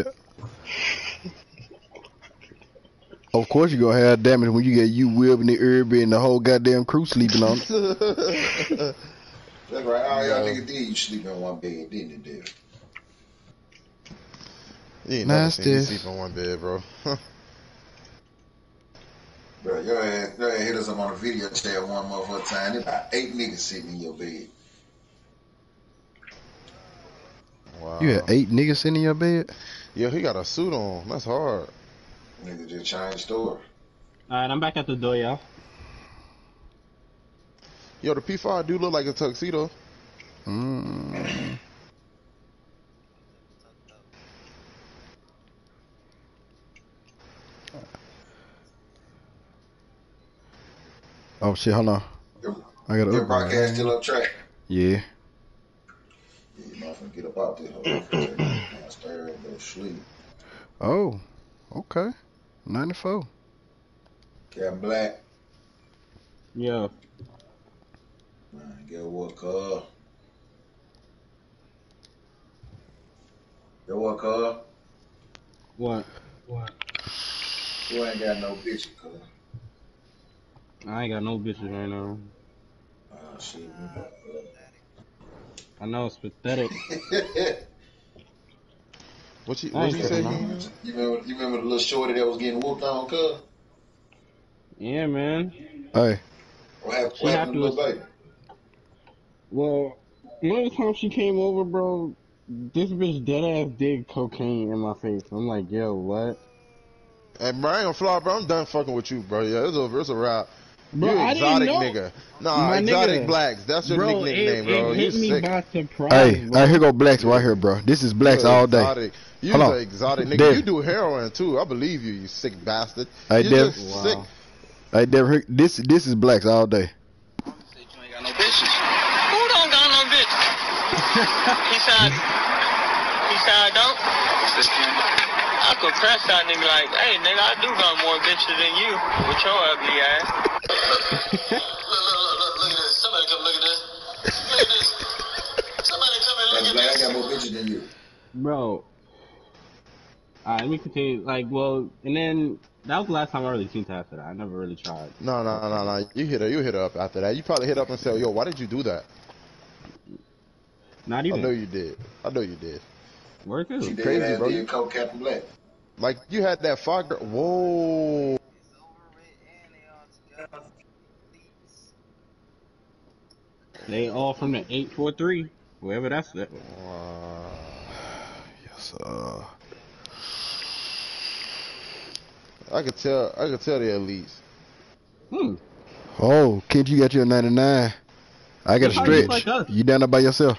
Of course you gonna have damage when you get you, Will, and the Irby and the whole goddamn crew sleeping on it. That's right. All y'all niggas did. You sleep in one bed, didn't you, Dave? You ain't never seen me sleep in one bed, bro. Bro, your ass hit us up on a video chat one motherfucker time. There's about 8 niggas sitting in your bed. Wow. You had 8 niggas sitting in your bed? Yeah, he got a suit on. That's hard. Nigga just changed story. Alright, I'm back at the door, y'all. Yo, the P5 do look like a tuxedo. Mm. Oh shit, hold on. I gotta Your broadcast still up track. Yeah. Yeah, you might get up out this whole downstairs and go to sleep. Oh, okay. 94. Captain Black. Yeah. Man, get what, cuz? Get what, cuz? What? You ain't got no bitch, cuz. I ain't got no bitches right now. Oh, shit. I know it's pathetic. What you I ain't say? saying You remember the little shorty that was getting whooped on, cuz? Yeah, man. Hey. What happened to the little baby? Well, one of the times she came over, bro, this bitch dead ass did cocaine in my face. I'm like, yo, what? Hey, bro, I ain't gonna fly, bro. I'm done fucking with you, bro. Yeah, it's over. It's a wrap. Bro, You I exotic didn't know. nigga. Nah, My exotic nigga. blacks. That's your Bro, nickname, bro. it You hit me sick. by surprise, Hey, bro. hey, here go Blacks right here, bro. This is Blacks You're all day. exotic. You're Hold on. an exotic nigga. Dev. You do heroin too. I believe you, you sick bastard. Hey, You're Dev. just sick. Hey, Dev, this is Blacks all day. You ain't got no bitches. Who don't got no bitches? He said I don't. I could press that nigga like, hey nigga, I do got more bitches than you with your ugly ass. Look at this. Somebody come look at this. Look at this. Somebody come and look at Black, this. I got more bitches than you. Bro. Alright, let me continue. Like, well, and then that was the last time I really seen her after that. I never really tried. No. You hit her up after that. You probably hit up and say, yo, why did you do that? Not I even. know you did. I know you did. Where She to? did Crazy, that bro. did Coke Captain Black. Like you had that fire girl. Whoa. They all from the 843. Wherever that's at. Yes, I could tell the elites. Oh, kid, you got your 99. I got a How you stretch. like us? You down there by yourself?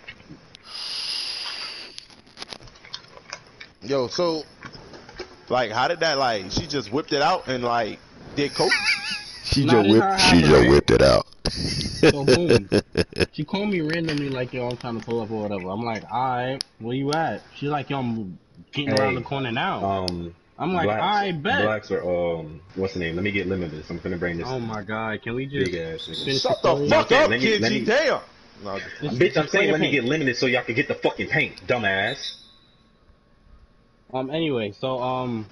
Yo, so like how did that like she just whipped it out and like did coke? She Nah, just this whipped. how it She happened, just right? whipped it out. So boom. She called me randomly like, yo, I'm trying to pull up or whatever. I'm like, alright, where you at? She's like, yo, I'm getting around the corner now. I'm like, I bet. Blacks are what's the name? Let me get limited. So I'm finna bring this. Oh my god, can we just big ass nigga. finish Shut the the story? fuck up, Let me- kid. let me- Damn. No, Bitch, I'm saying let me paint. get limited so y'all can get the fucking paint, dumbass. Anyway, so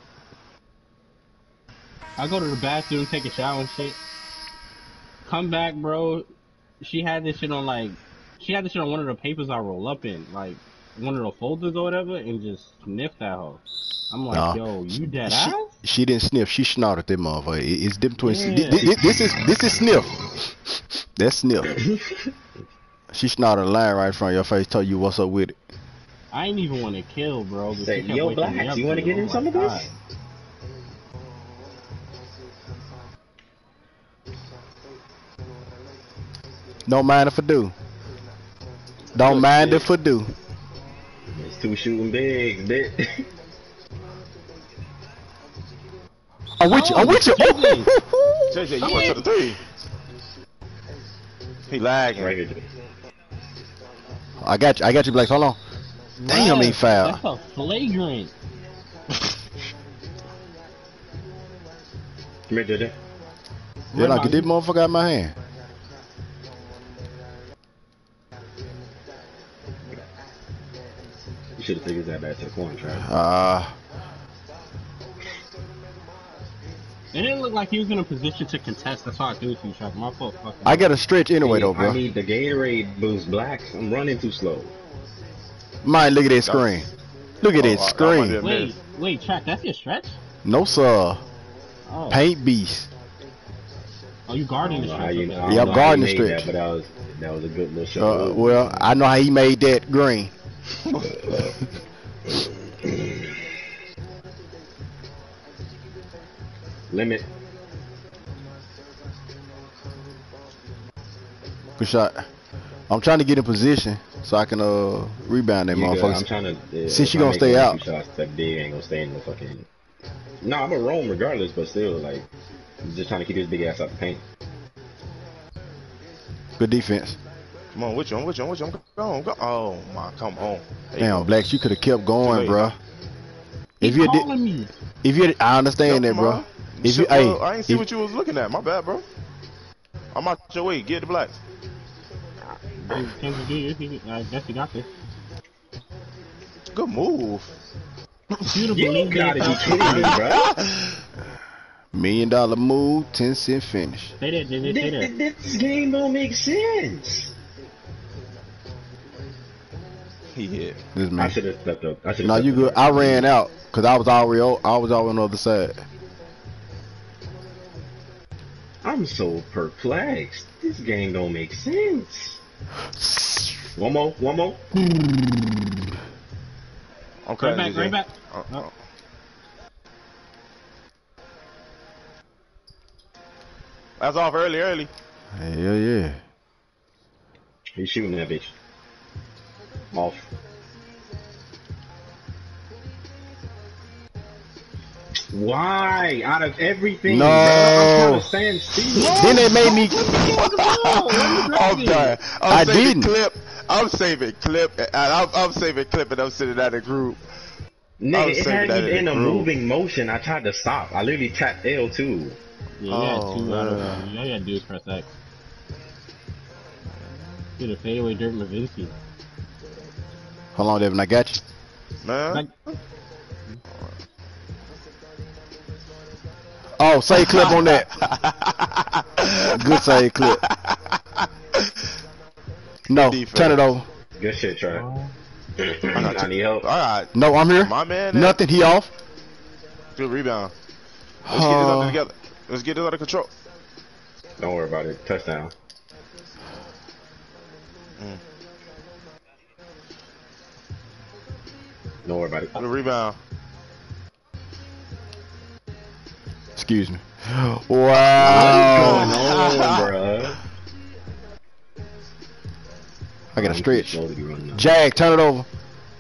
I go to the bathroom, take a shower and shit. Come back, bro. She had this shit on one of the papers I roll up in, like one of the folders or whatever, and just sniffed that hoe. I'm like, Nah. yo, you dead ass? She didn't sniff. She snorted that motherfucker. It's them twins. Yeah. This is sniff. That's sniff. She snorted a line right in front of your face. Told you what's up with it. I ain't even want to kill, bro. But Say, she kept yo, waking me Blacks, up you want to too. get in Oh some my of this? God. Don't mind if I do. Don't mind if I do. It's two shooting bigs, bitch. I'm with you. I'm with you. JJ, you went to the three. He lagging. Right here. I got you, Blake. Hold on. Damn, he foul. That's a flagrant. Come here, JJ. Then I get this motherfucker out of my hand. You should have taken that back to the corner, Trav. It didn't look like he was in a position to contest. That's why I threw it to you, Chuck. My fault. Fucking. I got a stretch anyway, though, I bro. need the Gatorade boost, Blacks. I'm running too slow. Mine, look at that screen. Look at that screen. Wait, Chuck, that's your stretch? No, sir. Oh. Paint beast. Oh, you guarding the stretch? Yeah, I'm guarding the stretch. But that was a good little shot. Well, I know how he made that green. Limit. Good shot. I'm trying to get in position so I can rebound that I'm motherfucker. trying to. Since she gonna stay out. Shots, that big ain't gonna stay in the fucking. No, I'm a roam regardless, but still, like, I'm just trying to keep his big ass out the paint. Good defense. Come on, which one? Go. Oh my, come on. There you Damn, go. Blacks, you could have kept going, bro. He's calling me. I understand that, bro. If you, I hey, ain't see what you was looking at. My bad, bro. I'm out your way. Get the Blacks. Kansas City, I guess you got this. Good move. You gotta be kidding me, bro. $1 million move, 10-cent finish. Say that, JJ, say that. This game don't make sense. He hit. This I man. should have stepped up. No, you good. I ran out because I was already on the other side. I'm so perplexed. This game don't make sense. One more. Okay, Right back. That's off early. Hell yeah. He's shooting that bitch. Off. Why? Out of everything, No. bro, I'm trying to stand still. Then they made me. I'm done. I didn't. I'm saving clip, and I'm saving clip, and I'm sitting at a group. Nigga, it saving had that me in in the a group. moving motion. I tried to stop. I literally tapped L2. Yeah, Oh, two out of man. all you gotta do is press X. Get a fadeaway Dirk Nowitzki. Hold on, Devin. I got you. Man. Like, Oh, save clip on that. Good save clip. No, Defense. turn it over. Good shit, Trap. I I need help. All right, No, I'm here. my man. Nothing. He off. Good rebound. Let's get this under together. Let's get this under control. Don't worry about it. Touchdown. Don't worry about it. Good rebound. Excuse me. What's Wow. going on, bro? I got a stretch. Slow to be running out. Jag, turn it over.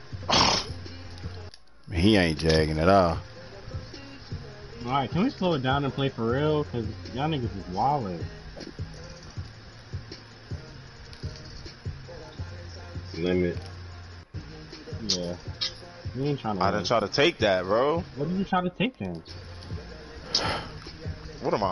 He ain't jagging at all. Alright, can we slow it down and play for real? Cause y'all niggas is wildin'. Limit. Yeah. We ain't trying to. I didn't try to take that, bro. What did you try to take then? What am I?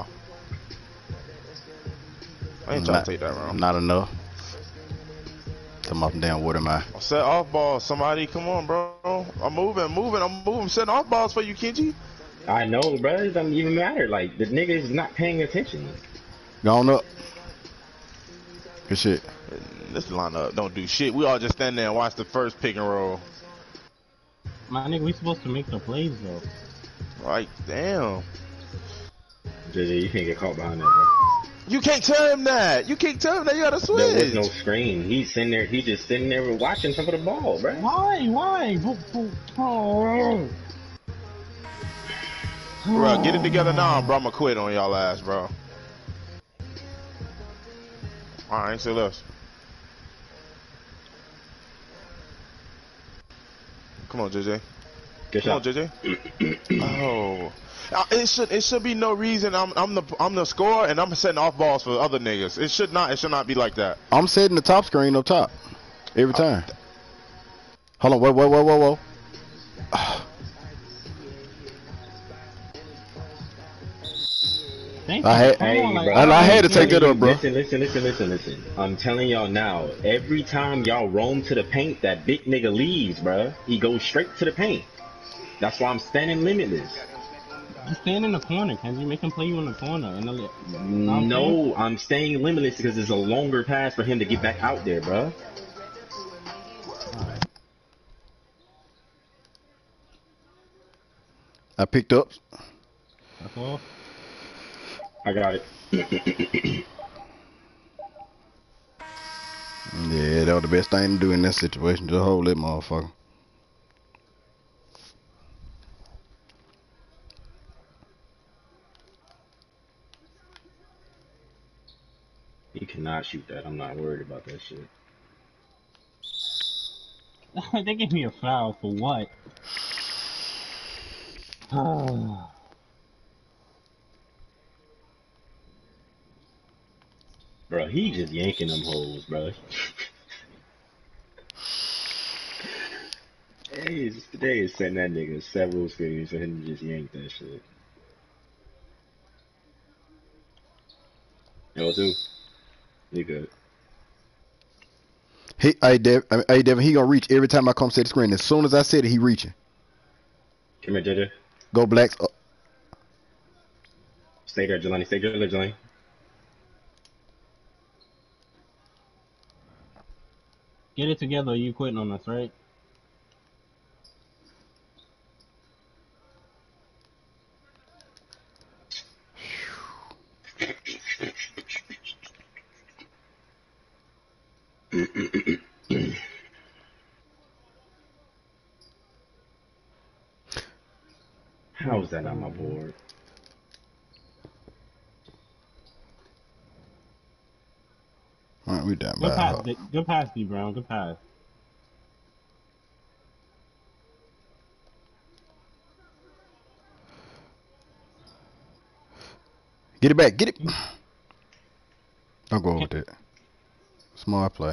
I ain't trying to take that, bro. Not enough. Come up and down. What am I? I set off balls. Somebody, come on, bro. I'm moving. Setting off balls for you, Kenji. I know, bro. It doesn't even matter. Like, the nigga is not paying attention. Gone up. Good shit. This lineup don't do shit. We all just stand there and watch the first pick and roll. My nigga, we supposed to make the plays though. Like, damn. JJ, you can't get caught behind that, bro. You can't tell him that. You can't tell him that. You gotta switch. There was no screen. He's sitting there. He just sitting there watching some of the ball, bro. Why? Oh. Bro, get it together now, bro. I'ma quit on y'all ass, bro. Alright, say less. Come on, JJ. Good Come on, shot. JJ. Oh. It should be no reason I'm the scorer and I'm setting off balls for other niggas. It should not be like that. I'm setting the top screen up top every time. Hold on, whoa. I had to take that up, bro. Listen. I'm telling y'all now. Every time y'all roam to the paint, that big nigga leaves, bro. He goes straight to the paint. That's why I'm standing limitless. You stand in the corner, can you make him play you in the corner? No, I'm staying limitless because it's a longer pass for him to get back out there, bro. I picked up. That's all. I got it. Yeah, that was the best thing to do in that situation. Just hold that motherfucker. He cannot shoot that. I'm not worried about that shit. They gave me a foul for what? Bro, he just yanking them hoes, bro. Today is sending that nigga several screens for him to just yank that shit. Yo, too. You good. Hey, Devin, he gonna reach every time I come set the screen. As soon as I said it, he reaching. Come here, JJ. Go Blacks. Stay there, Jelani. Stay there, Jelani. Get it together, you quitting on us, right? How is that on my board? Alright, we down Good by pass, good pass, D Brown. Good pass. Get it back. Get it. Don't go with it. Smart play.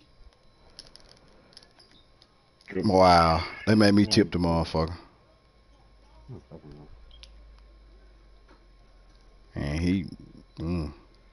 Wow. They made me tip the motherfucker. And he... Come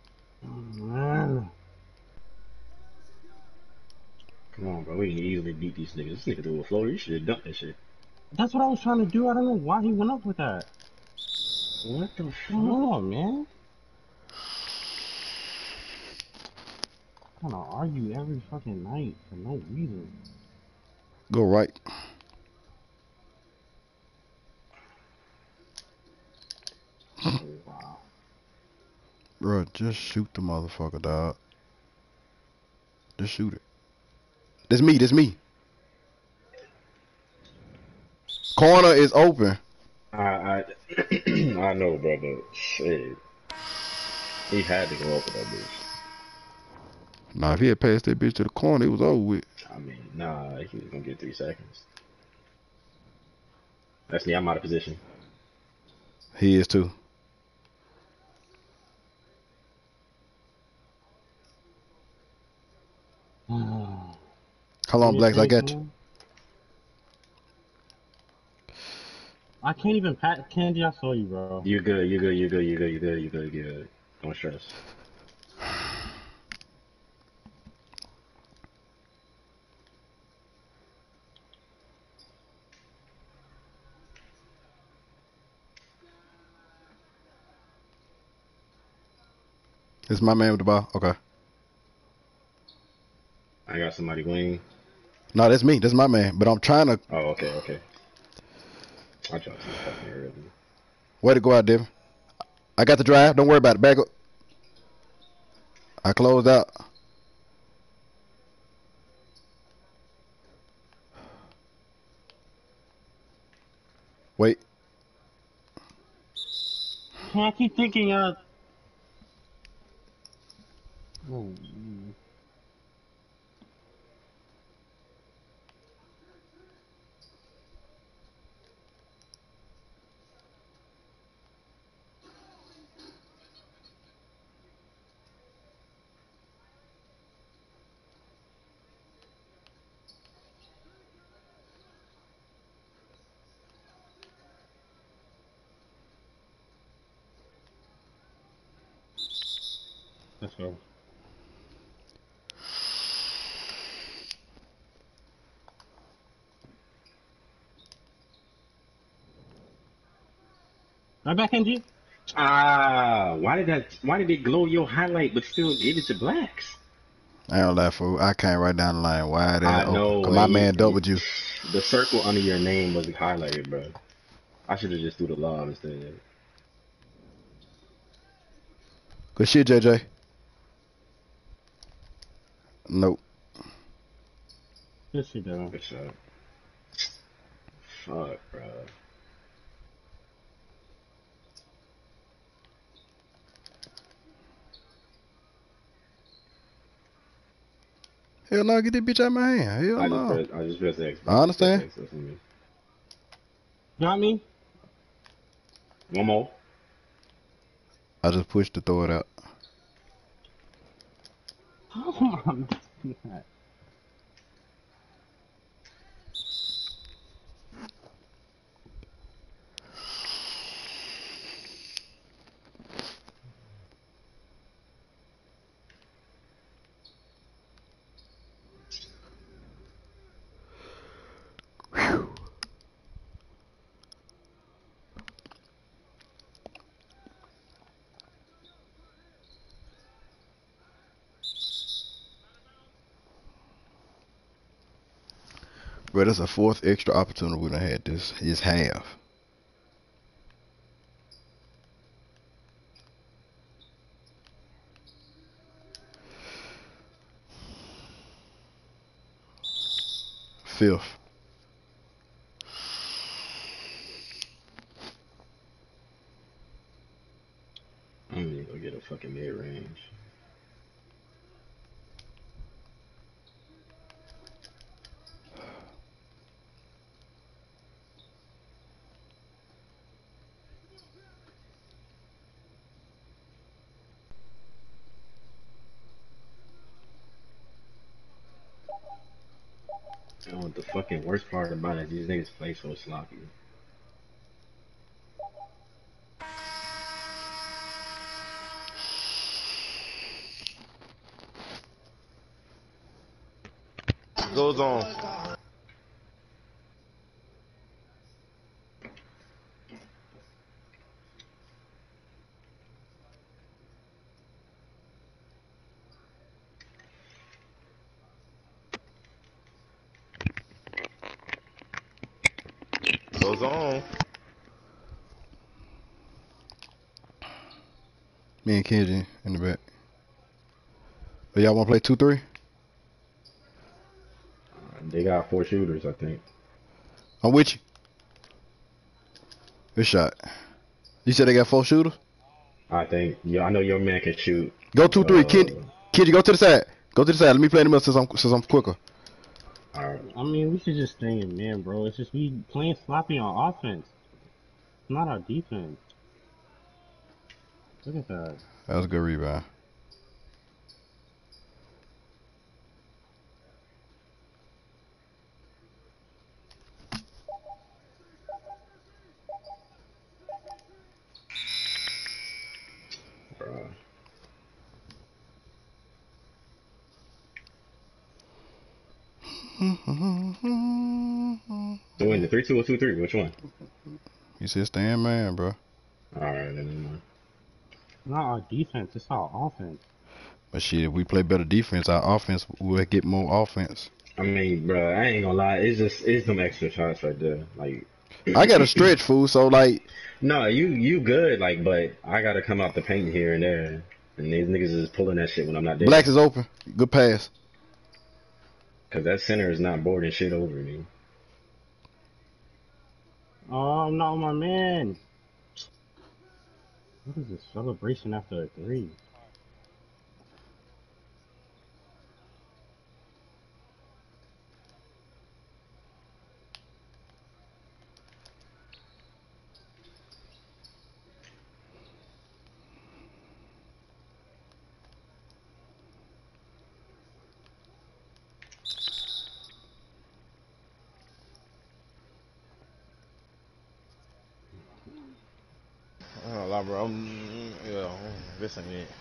on, bro. We can easily beat these niggas. This nigga threw a floater. You should have dunked that shit. That's what I was trying to do. I don't know why he went up with that. What the fuck, man? trying to argue every fucking night for no reason. Go right. Wow. Bro, just shoot the motherfucker, dog. Just shoot it. That's me. That's me. Corner is open. I I know, brother. Shit. He had to go over that bitch. Nah, if he had passed that bitch to the corner, it was over with. I mean, nah, he was gonna get 3 seconds. That's me. I'm out of position. He is too. How long, Blacks? I got you. I can't even pat Candy. I saw you, bro. You good. You good. You good. You good. You good. You good. You good. Don't stress. It's my man with the ball. Okay. I got somebody wing. No, that's me. That's my man. But I'm trying to. Oh, okay, okay. I tried to fucking early. Way to go out, Devin. I got the drive. Don't worry about it. Back up. I closed out. Wait. I keep thinking oh, let's go. Right back, NG. Why did it glow your highlight but still give it to Blacks? I don't laugh, fool. I can't write down the line wide I open. know. Cause my man doubled you. The circle under your name wasn't highlighted, bro. I should have just threw the lob instead. Good shit, JJ. Nope. Good shit, though. Good shot. Fuck, bro. Hell no, get that bitch out of my hand. Hell no. I just pressed X. I understand. X, Got me? One more. I just pushed to throw it out. Oh my God. Bro, that's a fourth extra opportunity we done had this half. Fifth. I'm gonna go get a fucking mid range. You know what the fucking worst part about it? These niggas play so sloppy. Goes on. go zone. Me and Kenji in the back. But y'all want to play 2-3? They got 4 shooters, I think. I'm with you. Good shot. You said they got 4 shooters? I think. Yeah, I know your man can shoot. Go 2-3. Kenji, go to the side. Go to the side. Let me play in the middle since I'm quicker. Alright. I mean, we should just stay in man, bro. It's just we playing sloppy on offense. It's not our defense. Look at that. That was a good rebound. Bruh. So in the 3-2 or 2-3, which one? You said stay in man, bro. Alright, then. Not our defense. It's our offense. But shit, if we play better defense, our offense will get more offense. I mean, bro, I ain't gonna lie. It's them extra shots right there. Like, I got a stretch, fool. So like, no, you good. Like, but I gotta come out the paint here and there, and these niggas is pulling that shit when I'm not there. Blacks is open. Good pass. Cause that center is not boarding shit over me. Oh, I'm not my man. What is this celebration after a 3? I don't know, bro. This ain't it.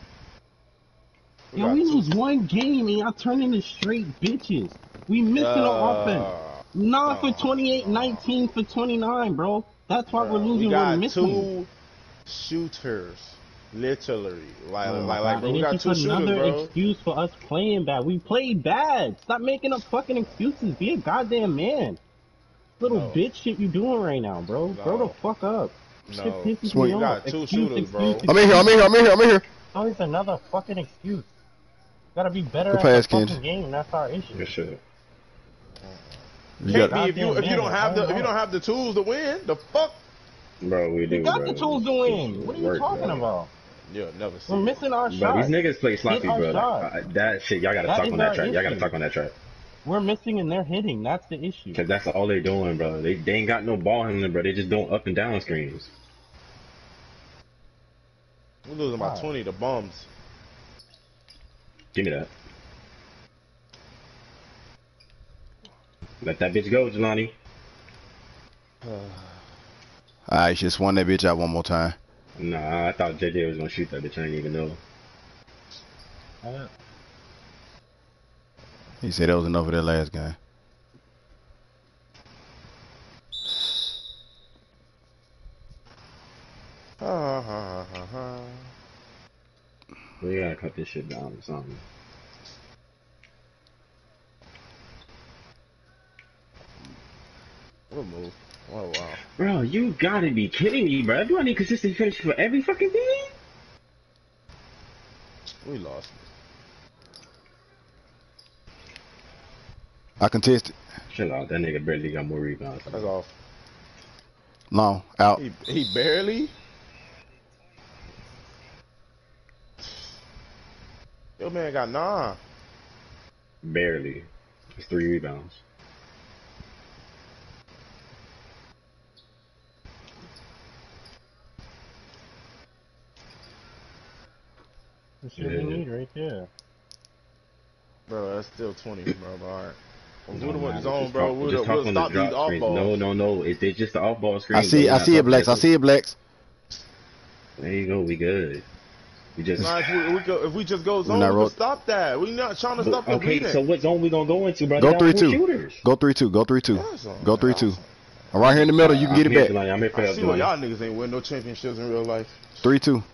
Yo, we lose one game and y'all turn into straight bitches. We missing on offense. 9 for 28, 19 for 29, bro. That's why we're losing. We got We're missing. 2 shooters, literally. Like, Oh bro, and we got it's 2 just shooters, another bro. excuse for us playing bad. We played bad. Stop making up fucking excuses. Be a goddamn man. Little bitch shit you doing right now, bro. Grow the fuck up. Shit No. pisses Sweet. me We got off. 2 Excuse, shooters, bro. excuse, I'm in here. Always another fucking excuse. Gotta be better Good at pass, the fucking Kenji. game. That's our issue. Good shit. You Can't got be if you don't have the tools to win. The fuck? Bro, we do. We got bro. the tools to win. What are you Work, talking bro. about? You'll never see. We're it. missing our Bro, shot. these niggas play sloppy, Hit our bro. shot. That shit, y'all gotta That talk is on that our track. Y'all gotta issue. talk on that track. We're missing and they're hitting. That's the issue. Cause that's all they doing, bro. They ain't got no ball handling, bro. They just doing up and down screens. We're losing by Wow. 20 to bums. Give me that. Let that bitch go, Jelani. Alright, just won that bitch out one more time. Nah, I thought JJ was gonna shoot that bitch. I didn't even know. He said that was enough of that last game. We gotta cut this shit down or something. What a move. Oh, wow. Bro, you gotta be kidding me, bro. Do I need consistent finish for every fucking game? We lost. I contested. Chill out. That nigga barely got more rebounds. That's off. Long. Out. He barely? Yo, man got 9. Barely. It's 3 rebounds. That's what we need right there. Bro, that's still 20, bro. Alright. We No, would've went man, zone, just bro. talk- We'll just talk on the stop these drop off screens. balls. No. It's just the off ball screen. I see it, Blacks. I see it, Blacks. There you go. We good. We just. Nah, if we just go zone, not we roll- can stop that. We not trying to stop the Okay, bleeding. so what zone we gonna go into, bro? Go They got 3-2. 4 shooters. Go 3-2. Go 3-2. Awesome. Go 3-2. I'm right here in the middle. You can get it back. I'm here for I help, see why Jelani. y'all niggas ain't win no championships in real life. 3-2.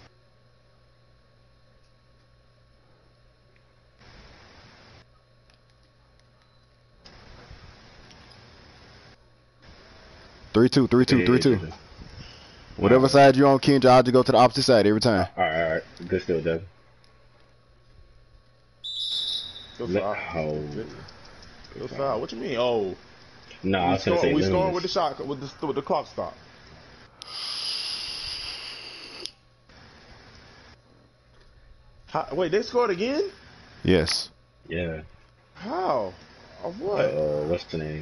3-2, 3-2, Yeah, 3-2. JJ. Whatever Alright. side you're on, King, I'll just go to the opposite side every time. Alright. Good still, Jeff. Good Let, foul. oh, Good foul. What you mean? Oh, no, I was gonna say we scoring Loomis. with the shot with the clock stop. Wait, they scored again? Yes. Yeah. How? Of what? What's the name?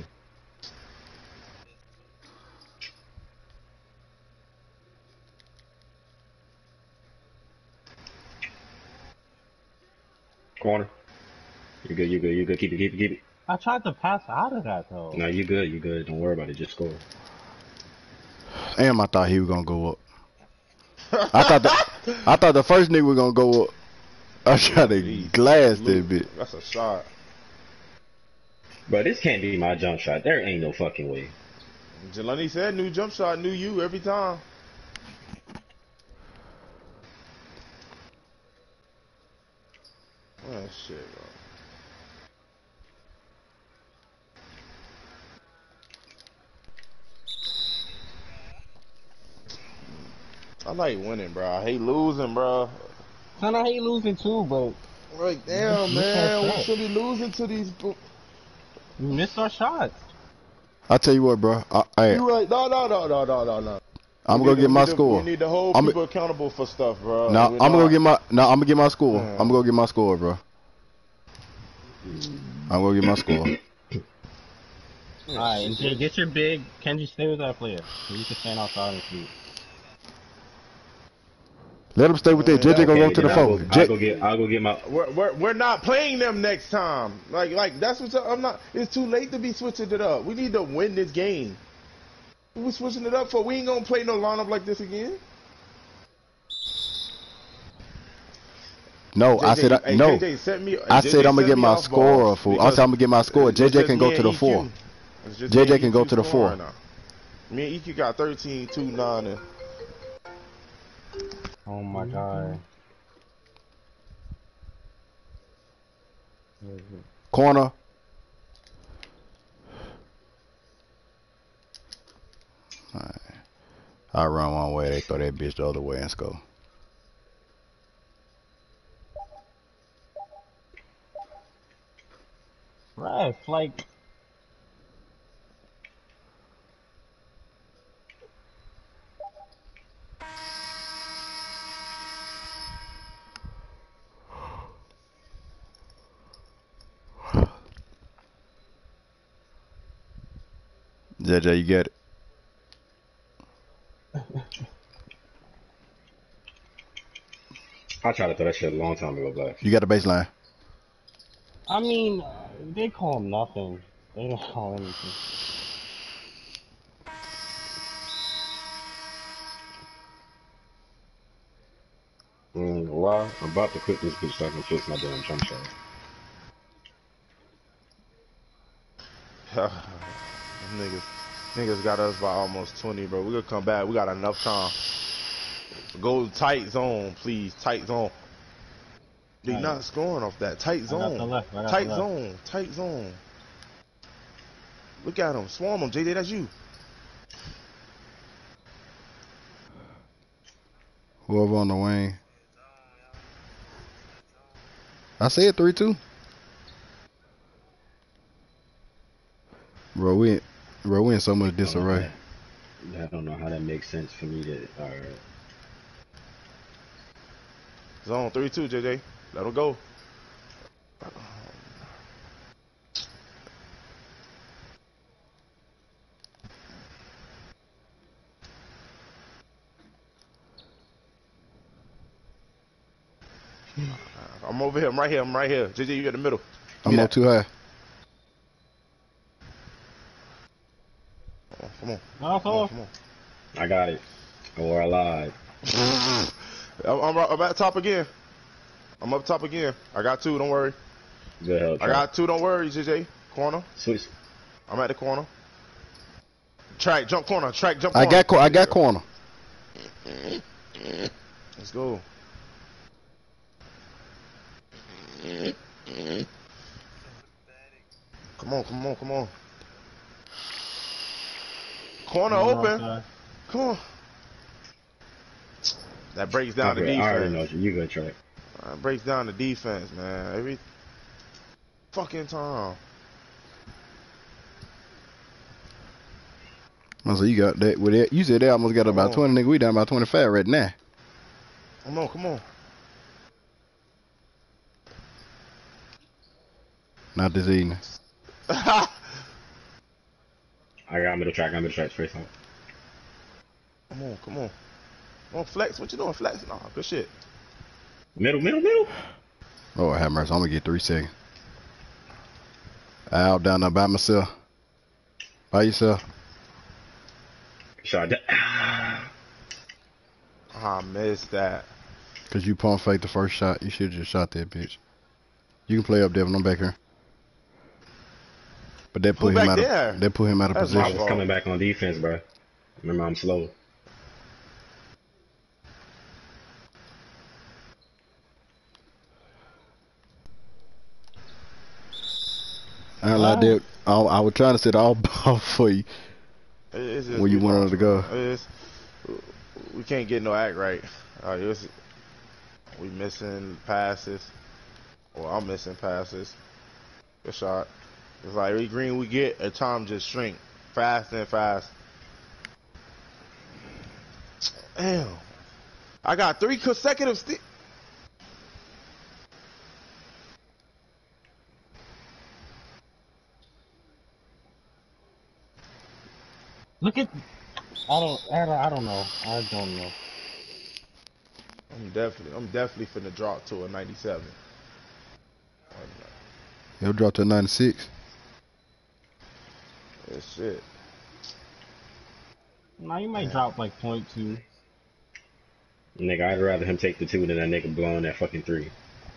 Corner. You good, you good, you good. Keep it, keep it, keep it. I tried to pass out of that though. No, you good, you good. Don't worry about it. Just score. Damn, I thought he was gonna go up. I thought the first nigga was gonna go up. I tried to glass that bitch. That's a shot. But this can't be my jump shot. There ain't no fucking way. Jelani said new jump shot, new you every time. Oh shit, bro. I like winning, bro. I hate losing, bro. Son, I hate losing too, but Like, damn, man, we should be losing to these. we missed our shots. I tell you what, bro. I You right? No. I'm gonna get my score. We need to hold people accountable for stuff, bro. No, I'm gonna get my. No, I'm gonna get my score. Yeah. I'm gonna get my score, bro. I'm gonna get my score. Alright, and Jay, get your big. Kenji, stay with that player. So you can stand outside and shoot. Let him stay with that. JJ gonna go to the phone. I'll go get my. We're not playing them next time. Like that's what I'm not. It's too late to be switching it up. We need to win this game. What we switching it up for? We ain't gonna play no lineup like this again. No, I said no. JJ sent me, I JJ said I'm gonna sent get me my off score. ball Fool. I said I'm gonna get my score. it's JJ just can me go and to the EQ. 4. It's just me JJ and can go EQ to the scoring 4. right now. Me and EQ got 13, 2, 9, and Oh my god. Corner. Alright. I run one way, they throw that bitch the other way and score. Ref, like. JJ, you get it. I tried to throw that shit a long time ago, Black. You got the baseline. I mean, they call nothing. They don't call anything. Why? I'm about to quit this bitch so I can fix my damn jump shot. niggas got us by almost 20, bro. We gonna come back. We got enough time. Go tight zone, please. Tight zone. They Right. not scoring off that tight I got zone. the left, I got Tight the left. zone. Tight zone. Look at him. Swarm him, JJ. That's you. Whoever on the wing. I said 3-2. Bro, we in so much disarray. I don't know how that makes sense for me to. Alright. Zone 3-2, JJ. Let him go. I'm over here. I'm right here. I'm right here. JJ, you in the middle. Give me I'm that. up too high. Come on. Come on. Come on. I got it. Or alive. I'm at top again. I'm up top again. I got 2. Don't worry. Good hell. I got 2. Don't worry, JJ. Corner. Switch. I'm at the corner. Track, jump corner. Track, jump corner. I got corner. Let's go. Come on. Corner open. Come on. That breaks down the defense. I already know you good, Trey. Breaks down the defense, man. Every fucking time. So you got that with it. You said they almost got about 20, nigga. We down about 25 right now. Come on. Not this evening. I got middle track, straight on. Come on, Flex. What you doing, Flex? Nah, good shit. Middle. Oh, have mercy. I'm gonna get 3 seconds. Out down there by myself. By yourself. Shot that. I missed that. Cause you pump fake the first shot. You should have just shot that bitch. You can play up, Devin. I'm back here. But that put him out of That's position. I was coming back on defense, bro. Remember, I'm slow. I like that. I was trying to set all ball for you when you wanted to go. We can't get no act right. We missing passes. Well, I'm missing passes. Good shot. It's like every green we get, a time just shrink fast and fast. Damn. I got 3 consecutive Look at. I don't know. I'm definitely finna drop to a 97. He'll drop to a 96. Yeah, shit. Nah, you might drop like 0.2. Nigga, I'd rather him take the 2 than that nigga blowing that fucking 3.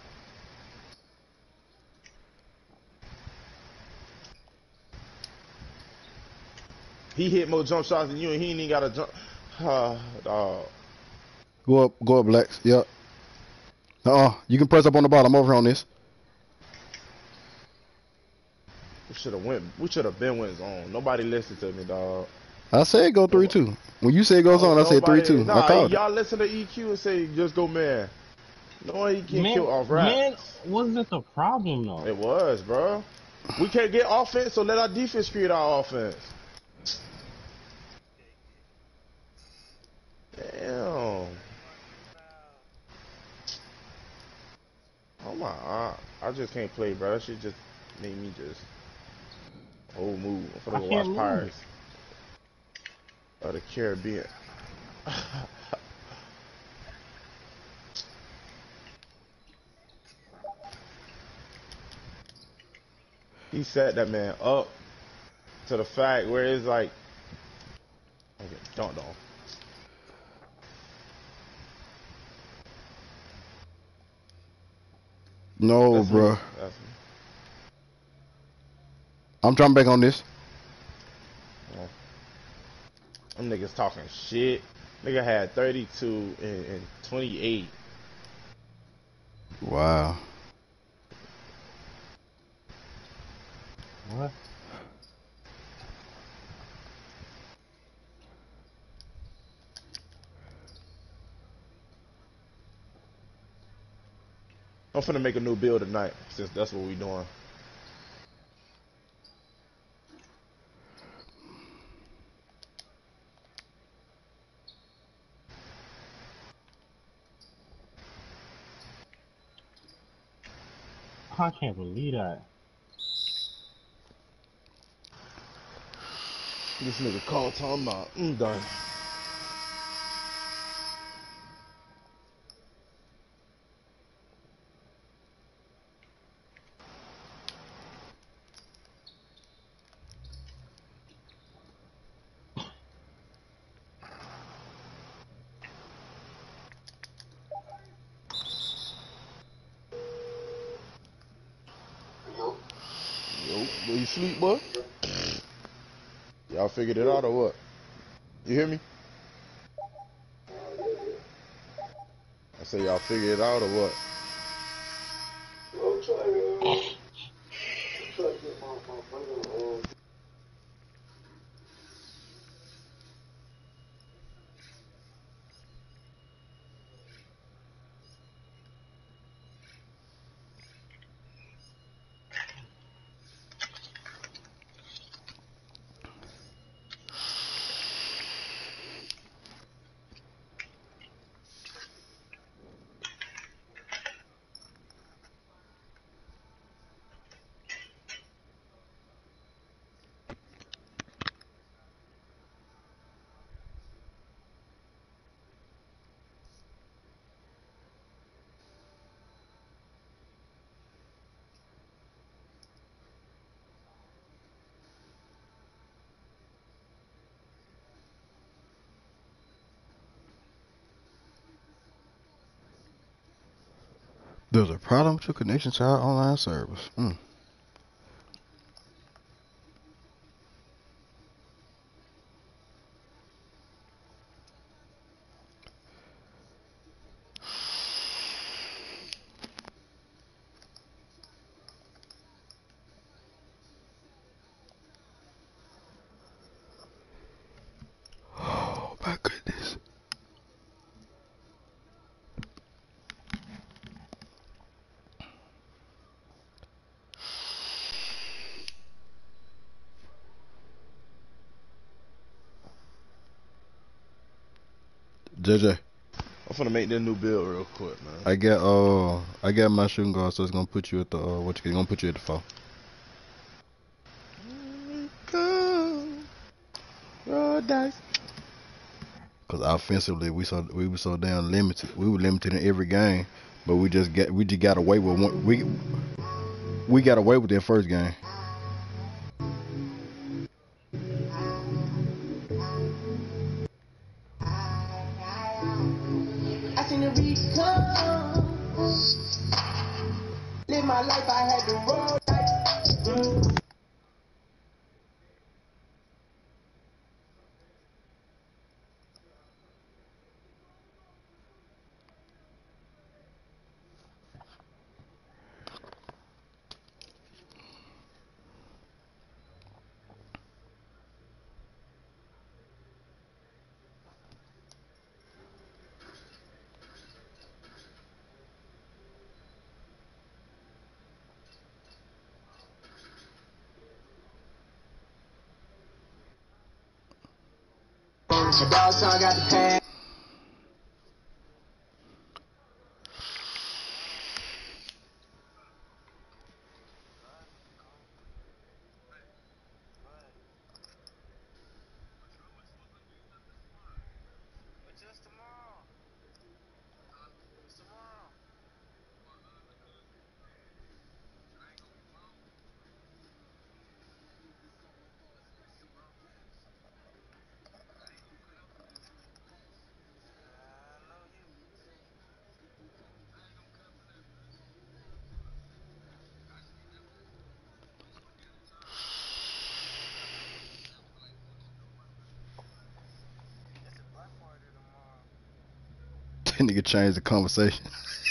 He hit more jump shots than you, and he ain't even got a jump. Dog. Go up, Lex. Yep. You can press up on the ball. I'm over on this. We should have been went zone. Nobody listened to me, dog. I said go 3-2. When you said go zone, I said 3-2. Nah, I called y'all listen to EQ and say just go man. No one he get killed off rap. Man, wasn't the problem though. It was, bro. We can't get offense, so let our defense create our offense. Damn. Oh my, I just can't play, bro. That shit just made me just whole move. I'm finna go watch Pirates of the Caribbean. He set that man up to the fact where it's like, okay, don't. No, That's bro. me. That's me. I'm jumping back on this. Them niggas talking shit. Nigga had 32 and 28. Wow. What? I'm finna make a new build tonight, since that's what we doing. I can't believe that. This nigga called talking about, I'm done. Yo, will you sleep, boy? Y'all figured it out or what? You hear me? I say y'all figured it out or what? There's a problem with your connection to our online service. Oh my goodness. JJ. I'm finna make this new build real quick, man. I got my shooting guard, so it's gonna put you at the gonna put you at the 4. Roll dice. Cause offensively we were so damn limited. We were limited in every game, but we just got away with one. We got away with that first game. I seen the beat come. Live my life, I had to roll like. My dog son got the pad. That nigga changed the conversation.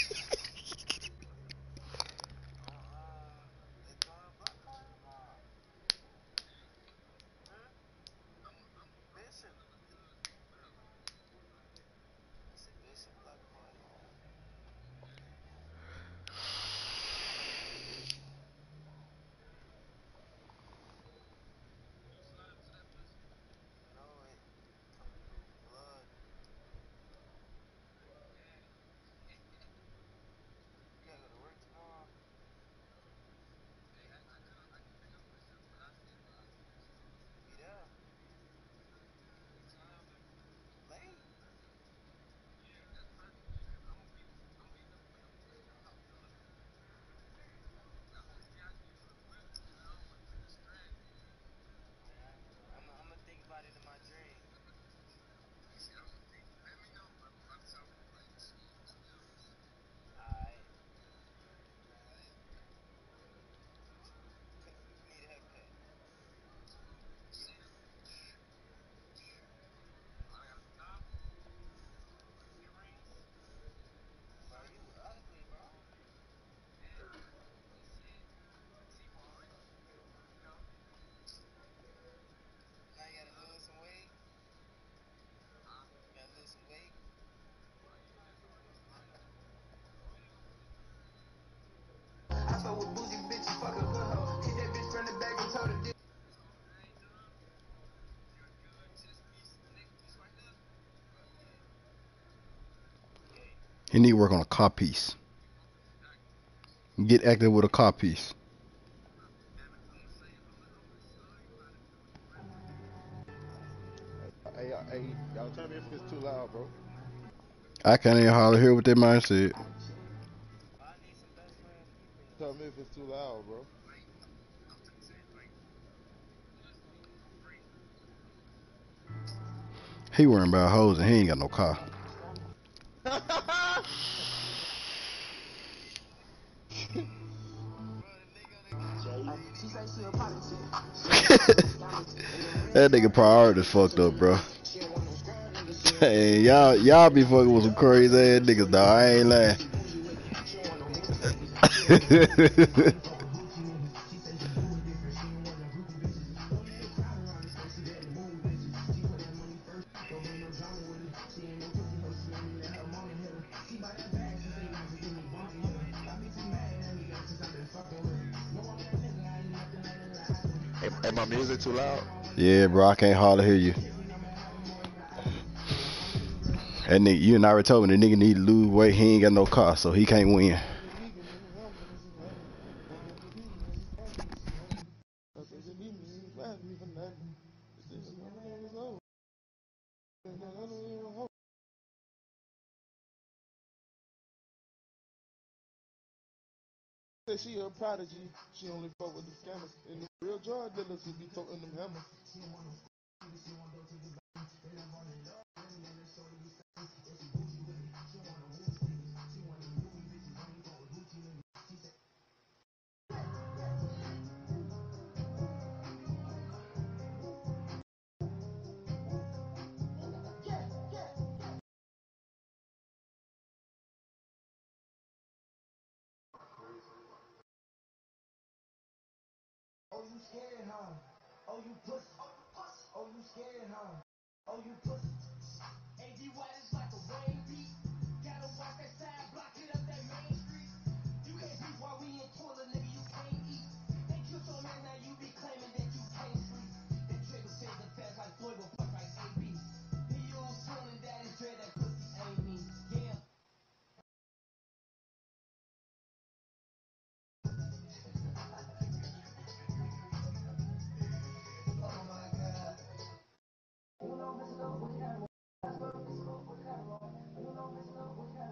He need to work on a car piece. Get active with a car piece. Hey, y'all tell me if it's too loud, bro. I can't even hardly hear what that man said. Tell me if it's too loud, bro. He worrying about hoes and he ain't got no car. That nigga priorities fucked up, bro. Hey, y'all be fucking with some crazy ass niggas, dog. I ain't lying. Hey, my music too loud? Yeah, bro, I can't hardly hear you. That nigga, you and I already told me the nigga need to lose weight. He ain't got no car, so he can't win. She a prodigy. She only fuck with the scammers. And the real drug dealers who be toting them hammers. Oh, you scared, huh? Oh, you pussy. Oh, you scared, huh? Oh, you pussy. AD White is like a rain beat. Gotta watch that side, block it up that main street. You can't beat while we in toilet, nigga, you can't eat. They kill so man, now you be claiming that you can't sleep. That trigger finger fast like Floyd, will fuck like AB. He use son and daddy dread, that pussy ain't me. Yeah. Oh my God. You know, Mr. Love, what you got? You know, Mr. Love, what you got?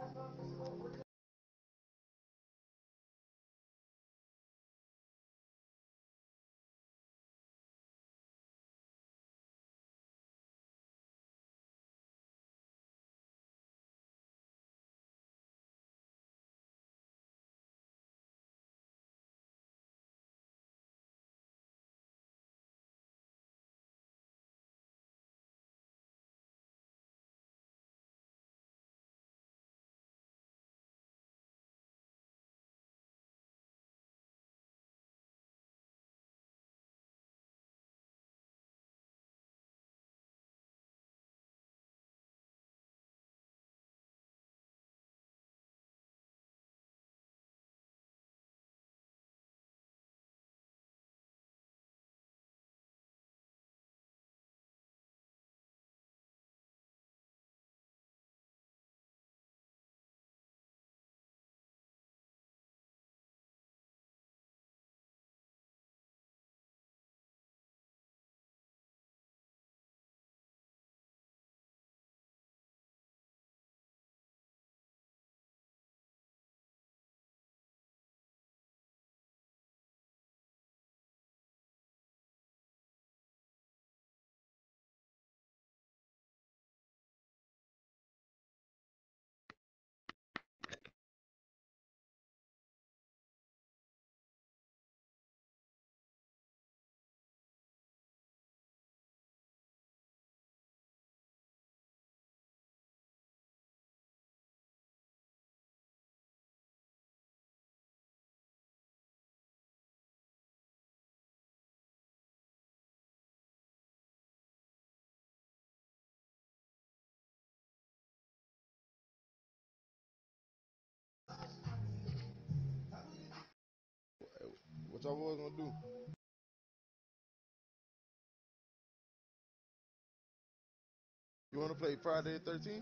What y'all was gonna do? You wanna play Friday the 13th?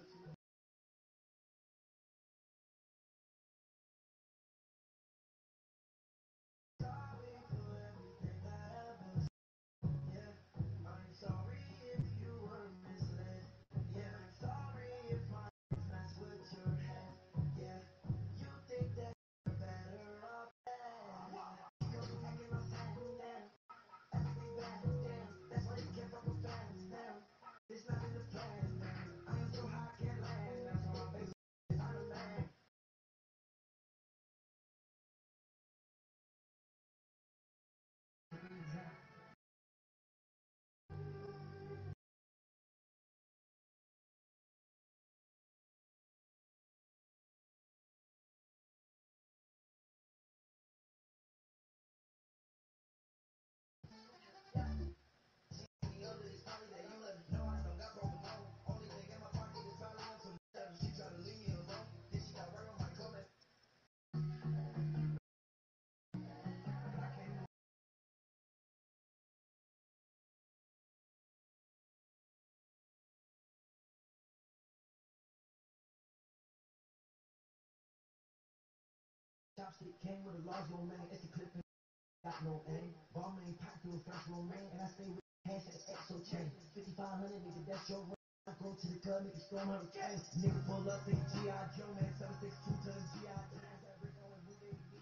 shit came with a large low man. It's a clip and got no aim. Ball main pop through a fresh romaine. And I stay with hash at the exo chain. 5500, nigga, that's your run. I go to the club, nigga, storm hurricane. Nigga pull up, think G.I. Joe, man. 762 to the G.I. Joe. That brick on who they be.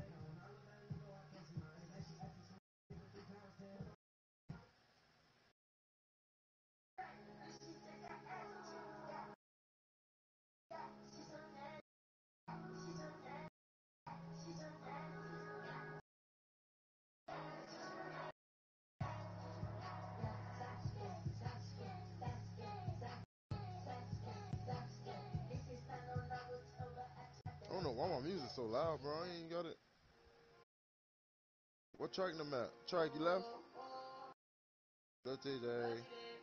I don't know why my music's so loud, bro. I ain't got it. What track them at? Track you left? Dirty Day.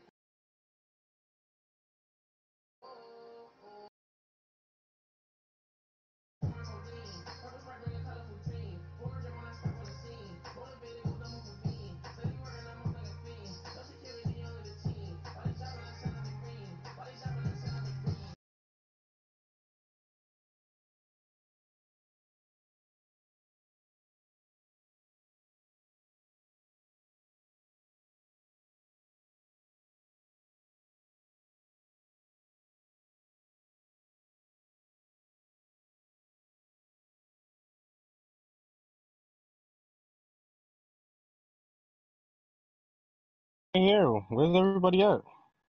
Here, where's everybody at?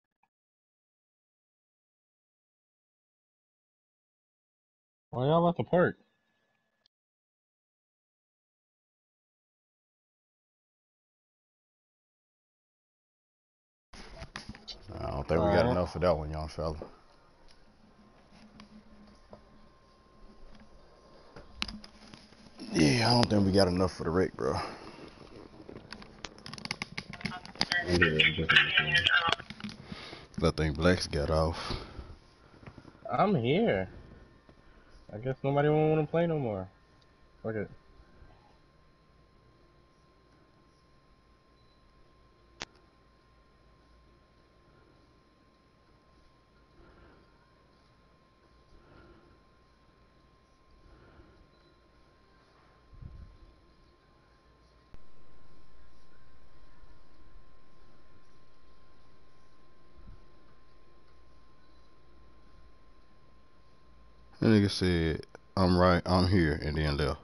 Why y'all at the park? I don't think we got Alright. enough for that one, young fella. Yeah, I don't think we got enough for the wreck, bro. I think Blacks got off. I'm here. I guess nobody won't want to play no more. Fuck it. That nigga said, I'm right, I'm here, and then left.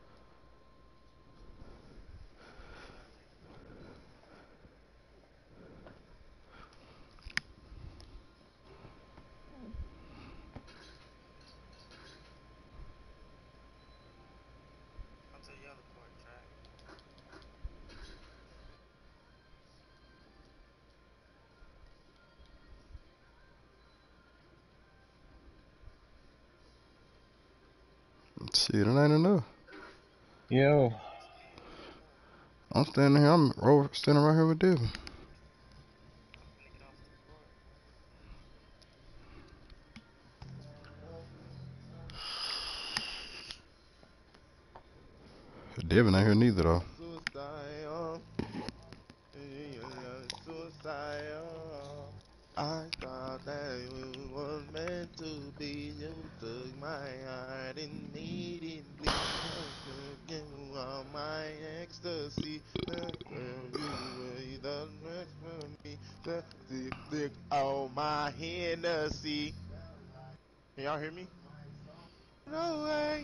Shit, it ain't enough. Yo. I'm standing here, standing right here with Devin. Devin ain't here neither, though. Suicidal. I thought that we were meant to be. You took my heart and immediately you are my ecstasy. You were the rest for me. Thick on my Hennessy. Can y'all hear me? No way.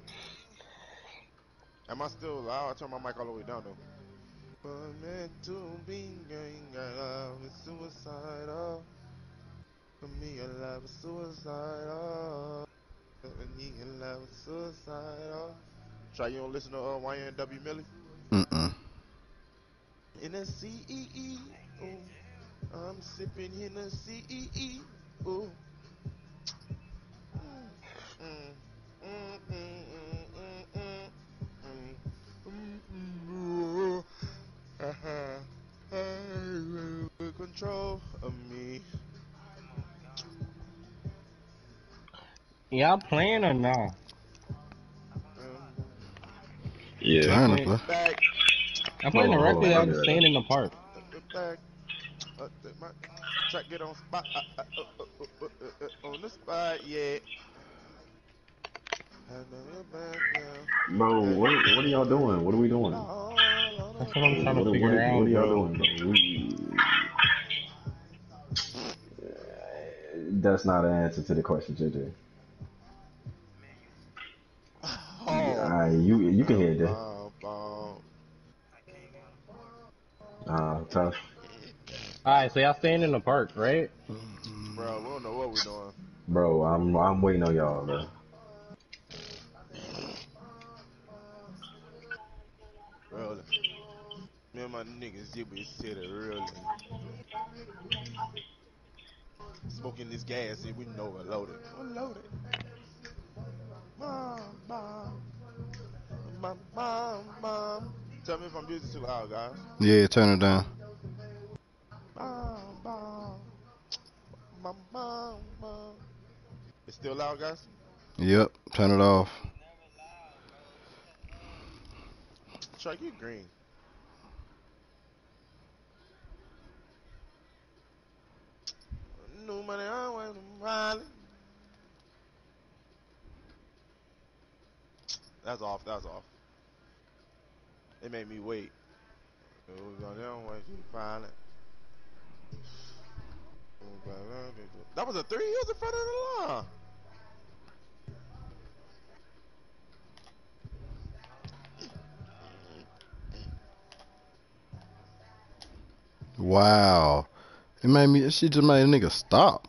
Am I still loud? I turn my mic all the way down though. But meant to be suicidal. For me, a love is suicidal. For me, a love is suicidal. Try you don't listen to YNW Millie? In a CEE, oh, I'm sipping in a CEE, oh. Control of me. Y'all playing or no? Yeah. Trying to play. Back. I'm playing Hold on, directly. I'll I'm be just right back. staying in the park. Back. Track get on spot. On the spot, yeah. Bro, what are y'all doing? What are we doing? That's what I'm trying to figure What out, are y'all bro. doing? That's not an answer to the question, JJ. Oh, You can hear that. bum. Tough. Alright, so y'all staying in the park, right? Bro, we don't know what we're doing. Bro, I'm waiting on y'all, bro. Bro, me and my niggas, you be sitting early. Smoking this gas, and we know we're loaded. We're loaded. Mom. Tell me if I'm music too loud, guys. Yeah, turn it down. Mom. It's still loud, guys? Yep, turn it off. Try get green. No money, I want Miley. That's off. They made me wait. That was a 3. He was in front of the line. Wow. She just made a nigga stop.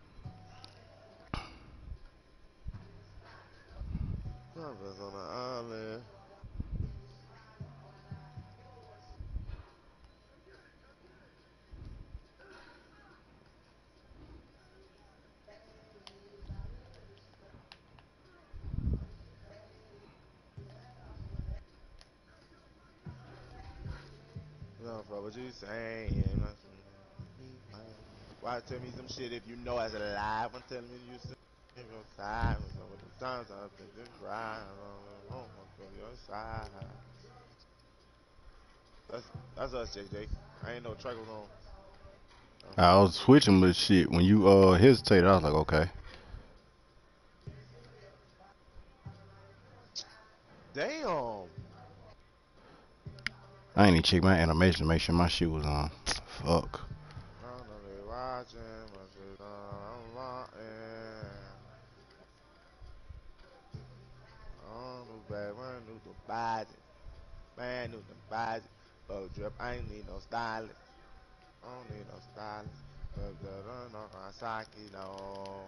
Brothers on the island. No, bro, what you saying? Why tell me some shit if you know as a lie? When telling me you sit on your side, with the times I've been just right on your side. That's us, JJ. I ain't no track was on. I was switching with shit. When you hesitated, I was like, okay. Damn. I ain't even check my animation to make sure my shit was on. Fuck. I don't know they watching my shit on I don't know bad man, knew the body. Man knew the body. Bug drip, I ain't need no stylist. I don't need no stylist. Bug drip, no Saki, no.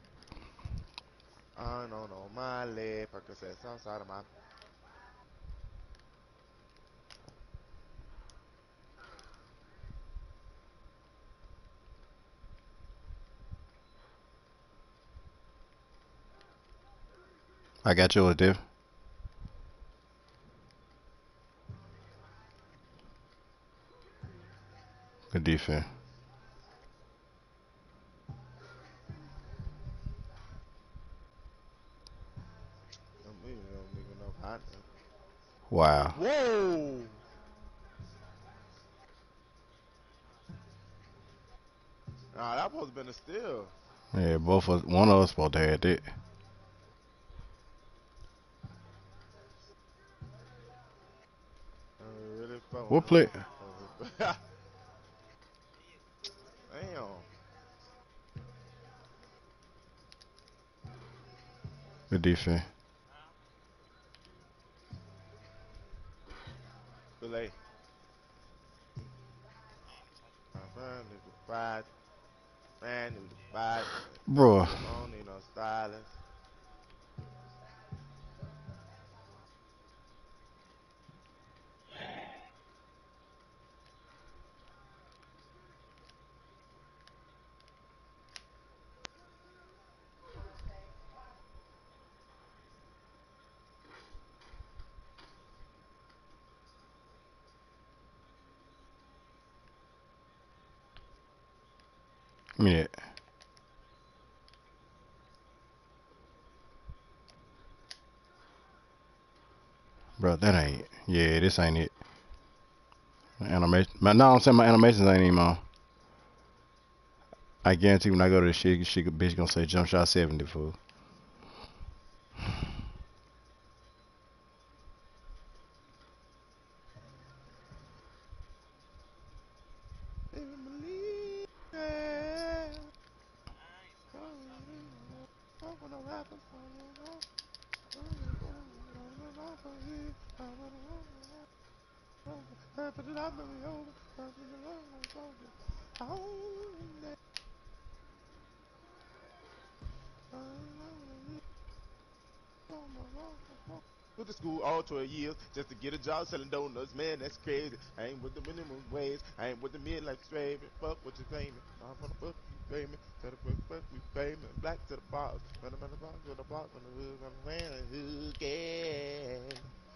I don't know my leg. Percocets outside of my. I got yours, Div. Good defense. Wow. Whoa! Nah, that supposed to been a steal. Yeah, one of us supposed to have that. What play? Damn. Good defense. Delay. Man, knew the body. Bro. I don't need no stylist. Give me that. Bro, that ain't. Yeah, this ain't it. Animation. No, I'm saying my animations ain't even on. I guarantee when I go to the shit bitch gonna say jump shot 70, fool. Went to school all 12 years just to get a job selling donuts. Man, that's crazy. I ain't with the minimum wage. I ain't with the midlife straight. Fuck what you claiming. I'm gonna fuck you payment. To the fuck we payment. Black to the box. Run the box to the block. On the hood. On the man. Who cares?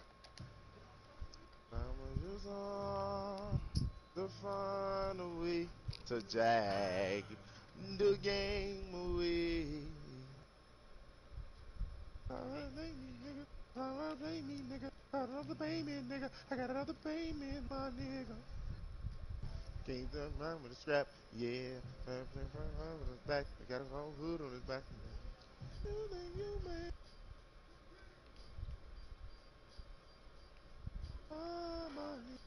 I'm just on to find a way to drag the game away. Alright, blame me, nigga. Alright, blame me, nigga. Got another payment, nigga. I got another payment, my nigga. Came to mine with a strap, yeah. On his back, I got his whole hood on his back. You think you made my money?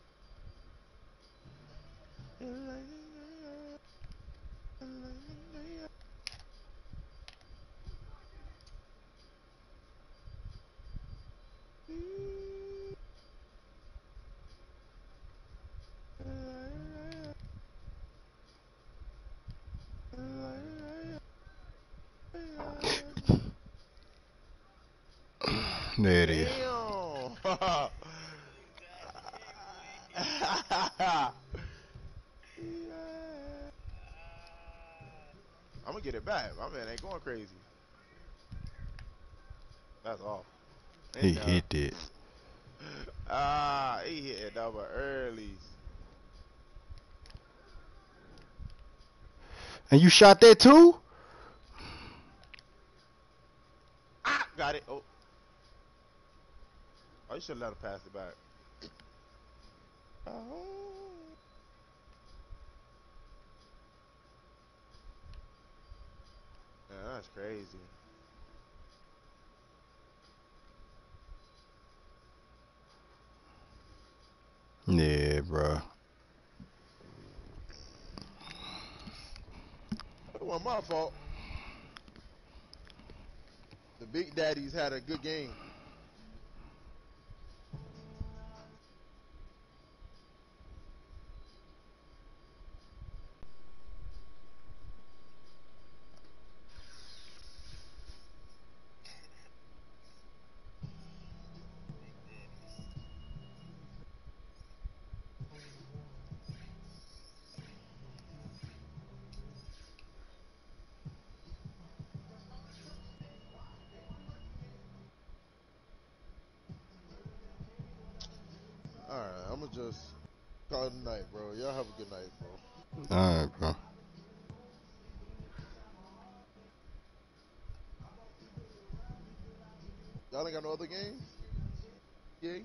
There it is. Damn! I'm gonna get it back. My man ain't going crazy. That's off. He hit it. He hit it double early. And you shot that too? Got it. Oh, you should let him pass it back. Yeah, that's crazy. Yeah, bro. It wasn't my fault. The Big Daddies had a good game. Alright, I'm gonna just call it a night, bro. Y'all have a good night, bro. Alright, bro. Y'all ain't got no other games? Yeah.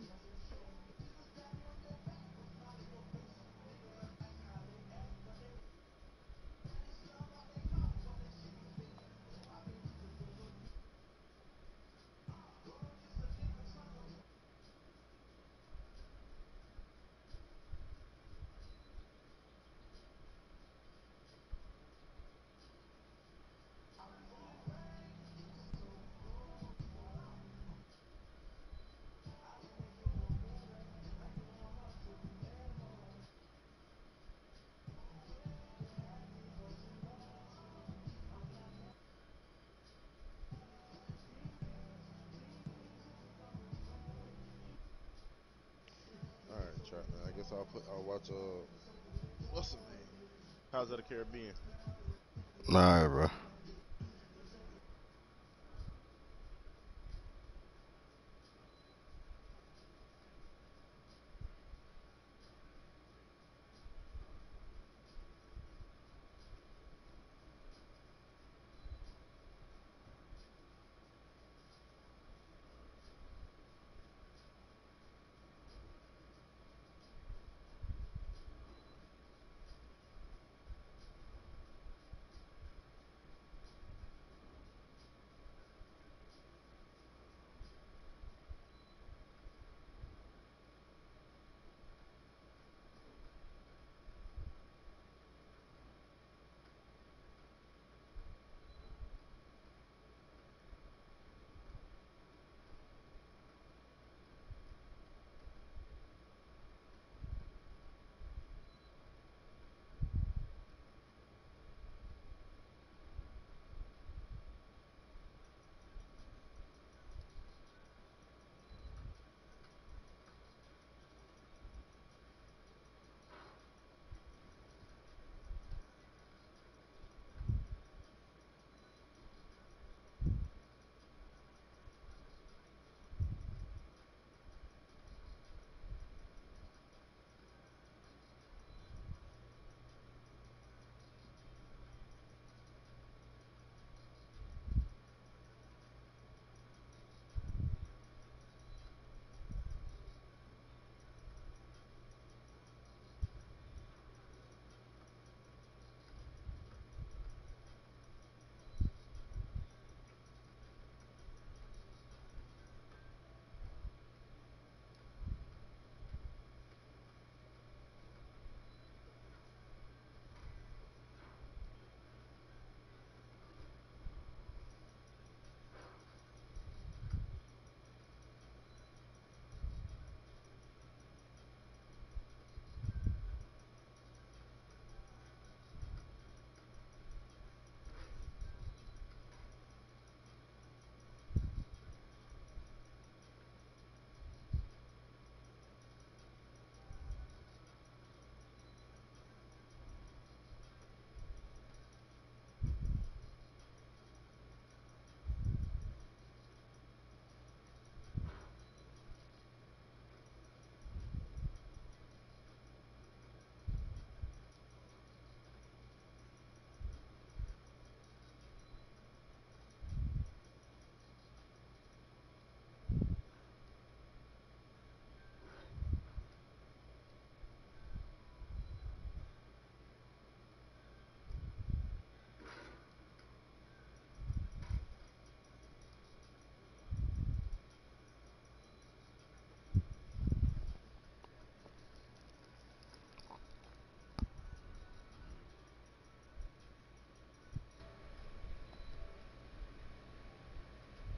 Alright, chat, man. I guess I'll watch what's the name? How's of the Caribbean? Alright, bro.